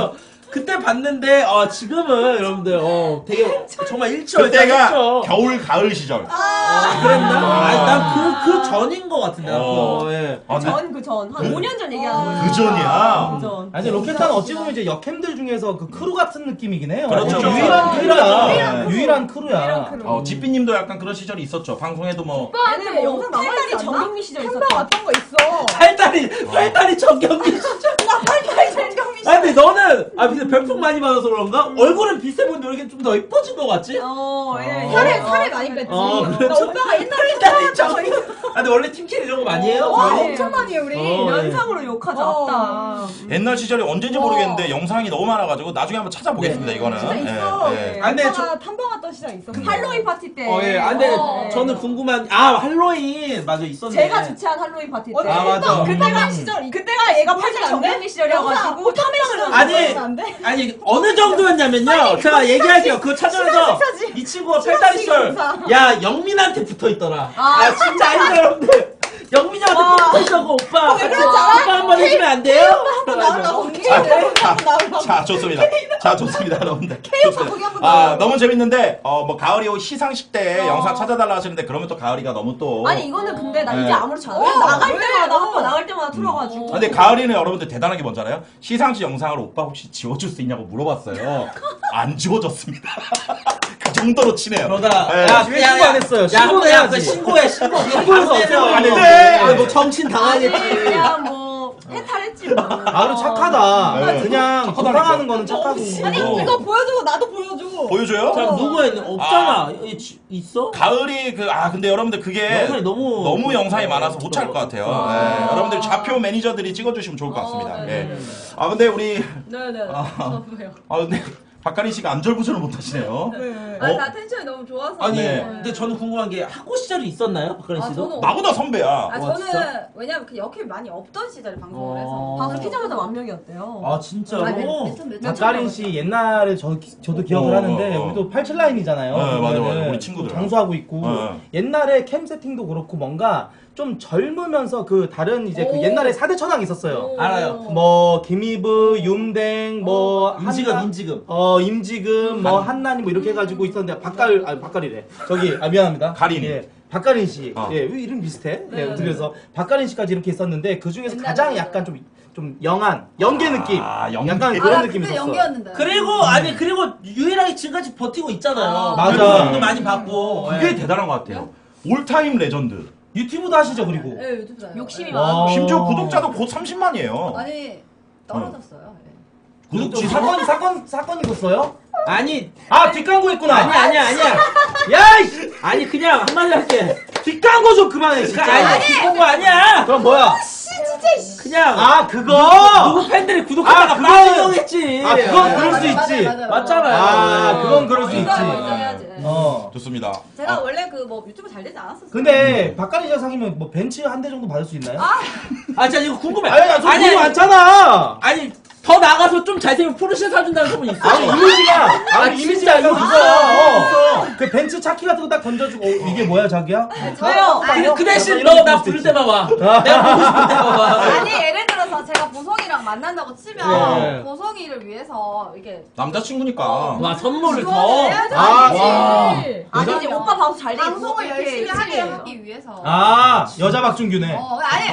그때 봤는데 지금은 여러분들 되게 정말 일치월장 그때가 했죠. 겨울 가을 시절. 그랬나? 아니 난 그 전인 것 같은데. 예. 아, 그 전 한 5년 전 얘기하는 거예요. 그 전이야. 그 전. 아니 로켓단은 어찌 보면 이제 역캠들 중에서 그 크루 같은 느낌이긴 해요. 그렇죠. 유일한 크루야. 유일한 유일한 크루야. 지삐님도 약간 그런 시절이 있었죠. 방송에도 뭐. 얘는 뭐 영상 팔다리 정경미 시절 있었다. 어떤 거 있어? 팔다리 정경미 진짜. 팔다리 정경미 아 근데 너는 근데 별풍 많이 받아서 그런가? 얼굴은 비슷해 보이는데 왜 이렇게 좀 더 이뻐진 것 같지? 살을 많이 뺐지. 그렇죠. 오빠가 옛날에 팔다리 정경미. 근데 원래 팀킬 이런 거 많이 해요? 저희? 엄청 많이 해요 우리. 연상으로 욕하지 않다. 옛날 시절이 언제인지 모르겠는데 영상이 너무 많아가지고 나중에 한번 찾아보겠습니다. 이거는. 진짜 있어. 예, 예. 아, 근데 오빠가 탐방했던 시장 있어. 할로윈 파티 때. 예. 근데 저는 궁금한 할로윈 맞아 있었네. 제가 주최한 할로윈 파티 때. 맞아. 그때가 얘가 팔다리 정경미 시절이어가지고 탐방을 아니 어느 정도였냐면요. 제가 얘기할게요. 그거 찾아서 이 친구가 팔다리 시절 영민한테 붙어 있더라. 진짜 아니다 여러분들. 영민이한테 붙어 있다고 오빠. 오빠 한번 해주면 안 돼요? 자, 좋습니다. 자, 좋습니다, 여러분들. 좋습니다. 너무 재밌는데, 뭐, 가을이 시상식 때 영상 찾아달라 하시는데, 그러면 또 가을이가 너무 또. 아니 이거는 근데 나 이제 아무렇지 않아. 나갈 때마다 틀어가지고. 근데 가을이는 여러분들 대단한 게 뭔지 알아요? 시상식 영상을 오빠 혹시 지워줄 수 있냐고 물어봤어요. 안 지워졌습니다. 그 정도로 친해요. 그러다 네. 왜 신고 안 했어요? 신고해야지. 신고해서 어때요? 안 돼. 돼. 뭐 정신 당하겠지. 그냥 뭐 해탈했지 뭐. 그리고 착하다. 네. 그냥 착하다니까. 구상하는 거는 착하고. 아니 이거 보여줘. 나도 보여줘. 보여줘요? 자 누구야 있는 없잖아. 있어? 가을이 근데 여러분들 그게 영상이 너무 영상이 많아서 못 찾을 것 같아요. 네. 여러분들 좌표 매니저들이 찍어주시면 좋을 것 같습니다. 예. 근데 우리 네네. 근데 박가린 씨가 안절부절을 못 하시네요. 나 텐션이 너무 좋아서. 아니 네. 근데 저는 궁금한 게 학고 시절이 있었나요? 박가린 씨도? 저는 나보다 선배야. 저는 진짜? 왜냐면 그 역캠이 많이 없던 시절에 방송을 해서. 방송 키자마자 10,000명이었대요. 아 진짜로? 아니, 몇 박가린 씨 옛날에 저도 기억을 하는데 우리도 87라인이잖아요. 네, 맞아. 우리 친구들. 장수하고 있고 옛날에 캠 세팅도 그렇고 뭔가 좀 젊으면서 그 다른 이제 그 옛날에 4대 천왕 있었어요. 알아요. 뭐 김이브, 윤댕, 뭐 임지금. 임지금, 뭐 한나니 뭐 이렇게 해가지고 있었는데 박가리래. 저기 미안합니다. 가린. 예. 박가린 씨, 왜 이름 비슷해? 예, 그래서 박가린 씨까지 이렇게 있었는데 그 중에서 가장 약간 좀 영한 연계 느낌, 연계. 약간 그런 느낌이 그때 있었어. 연기였는데. 그리고 유일하게 지금까지 버티고 있잖아요. 맞아. 방송도 많이 받고. 그게 대단한 것 같아요. 올타임 레전드. 유튜브도 하시죠 그리고. 네, 유튜브 잘. 욕심이 와. 많아. 심지어 구독자도 곧 30만이에요. 아니 떨어졌어요. 예. 구독지 사건이 있었어요? 아니 뒷광고 있구나. 아니야. 야, 이씨! 아니 그냥 한마디 할게. 뒷광고 좀 그만해 진짜. 아니 뒷광고 아니야. 그럼 뭐야? 그냥 그거. 누구 팬들이 구독하다가 그건- 빠지겠지. 그건 그럴 수 있지. 맞잖아요. 그건 그럴 수 있지. 해야지. 좋습니다. 제가 원래 그 뭐 유튜브 잘 되지 않았었어요. 근데 박가리 씨가 사귀면 뭐 벤츠 한 대 정도 받을 수 있나요? 진짜 이거 궁금해. 아니, 돈 많잖아. 아니 더 나가서 좀 잘생긴 포르쉐 사준다는 소문 있어. 이미지가 약간 그거야. 그 벤츠 차키 같은 거 딱 던져주고 이게 뭐야 자기야? 저요. 그 대신 너 나 부를 때만 와. 내가 보고 싶을 때만 와. 아니 예를 들어서 제가 보성이랑 만난다고 치면 네. 보성이를 위해서 이게 남자친구니까. 와 선물을 더. 해야지. 아니 이제 오빠 방송 잘 되고 방송을 이렇게 열심히 치게. 하기 위해서. 여자 박준규네. 아니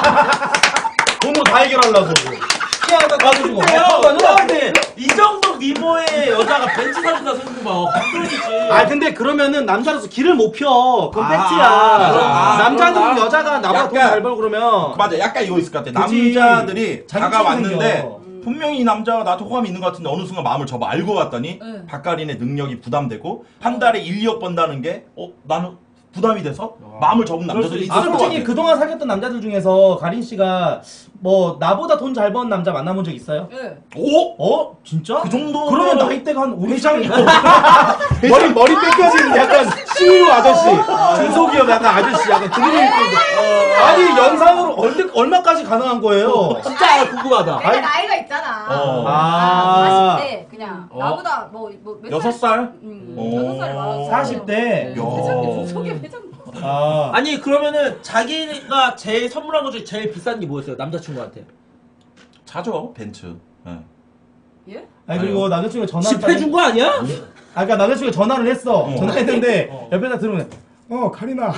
돈으로 다 해결하려고. 그냥 딱 놔두고. 근데 이 정도 미모의 여자가 벤츠 사준다 생각해봐. 감동이지. 근데 그러면은 남자로서 길을 못 펴. 그건 팩트야. 남자는 여자가 나보다 돈 약간- 잘 벌고 그러면. 맞아, 약간 이거 있을 것 같아. 그치. 남자들이 자기 다가왔는데 생겨. 분명히 이 남자가 나한테 호감이 있는 것 같은데 어느 순간 마음을 접어 알고 봤더니 박가린의 능력이 부담되고 한 달에 1, 2억 번다는 게 나는 부담이 돼서 마음을 접은 남자들이 있을 것 솔직히 같아. 그동안 사귀었던 남자들 중에서 가린 씨가 뭐 나보다 돈 잘 버는 남자 만나본 적 있어요? 네. 오? 진짜? 그 정도 그러면 나이대가 한 5, 회장이고. 머리 뺏겨진 약간 시우 아저씨, 중소기업 약간 아저씨, 약간 그림이 있는데 아니 연상으로 얼마까지 가능한 거예요? 진짜 궁금하다. 내가 나이가 있잖아. 40대 그냥 나보다 뭐몇 6살? 6살이 많아서 40대. 속에 회장. 아니 그러면은 자기가 제일 선물한 것 중에 제일 비싼 게 뭐였어요? 남자친구한테. 차죠, 벤츠. 예. 예? 아니 그리고 남자친구가 전화를 10회 준 거 아니야? 아 그러니까 남자친구가 전화를 했어. 전화했는데 옆에다 들으면 카리나.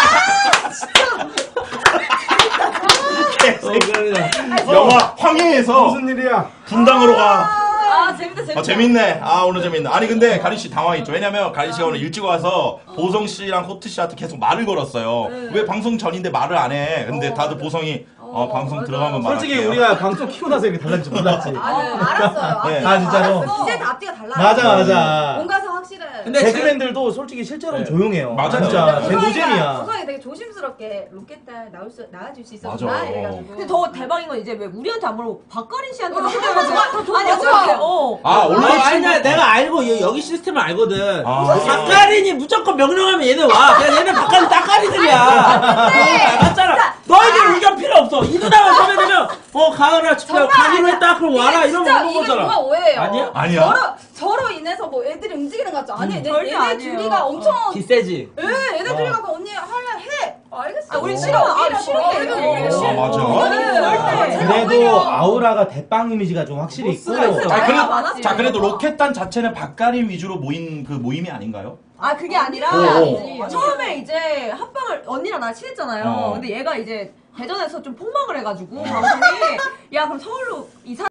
영화 황해에서 무슨 일이야? 분당으로 가. 아 재밌다 재밌다. 재밌네. 오늘 재밌네. 아니 근데 가린 씨 당황했죠. 왜냐면 가린 씨가 오늘 일찍 와서 보성 씨랑 코트 씨한테 계속 말을 걸었어요. 왜 방송 전인데 말을 안 해? 근데 다들 보성이 방송 맞아. 들어가면 말할게요. 솔직히 우리가 방송 키고 나서 이렇게 달라질 줄 몰랐지. 알았어요. 네. 아, 진짜로? BJ 다 앞뒤가 달라요. 맞아. 뭔가서 확실해. 근데 개그맨들도 솔직히 실제로는 조용해요. 맞아요. 진짜 제 보성이가 노잼이야. 되게 조심스럽게 로켓달 나와줄 수 맞아. 있었구나 이래가지고. 근데 더 대박인 건 이제 왜 우리한테 안 물어보고 박가린 씨한테 막 아니, 아니 맞아. 어떻게 아니 내가 알고 여기 시스템을 알거든. 아. 박가린이 무조건 명령하면 얘는 와. 그냥 얘는 박가린 딱가리들이야. 맞잖아. 너희들 의견 필요 없어. 이 누나만 섭외되면 가을아 축제 가기로 했다. 그럼 와라 이러면 진짜 오는 이게 거잖아. 누가 오해예요. 아니야? 아니야? 저로 인해서 뭐 애들이 움직이는 것 같죠? 아니, 절대 얘네 아니에요. 둘이가 엄청. 기세지. 예, 얘네 둘이가 언니 할래 해. 알겠어. 우리 싫어. 싫어. 그래도 아우라가 대빵 이미지가 좀 확실히 있고. 보스가 있어. 그래도 로켓단 자체는 박가림 위주로 모인 그 모임이 아닌가요? 아 그게 아니라 오. 처음에 이제 합방을 언니랑 나 친했잖아요. 어. 근데 얘가 이제 대전에서 좀 폭망을 해가지고 방송이 야 그럼 서울로 이사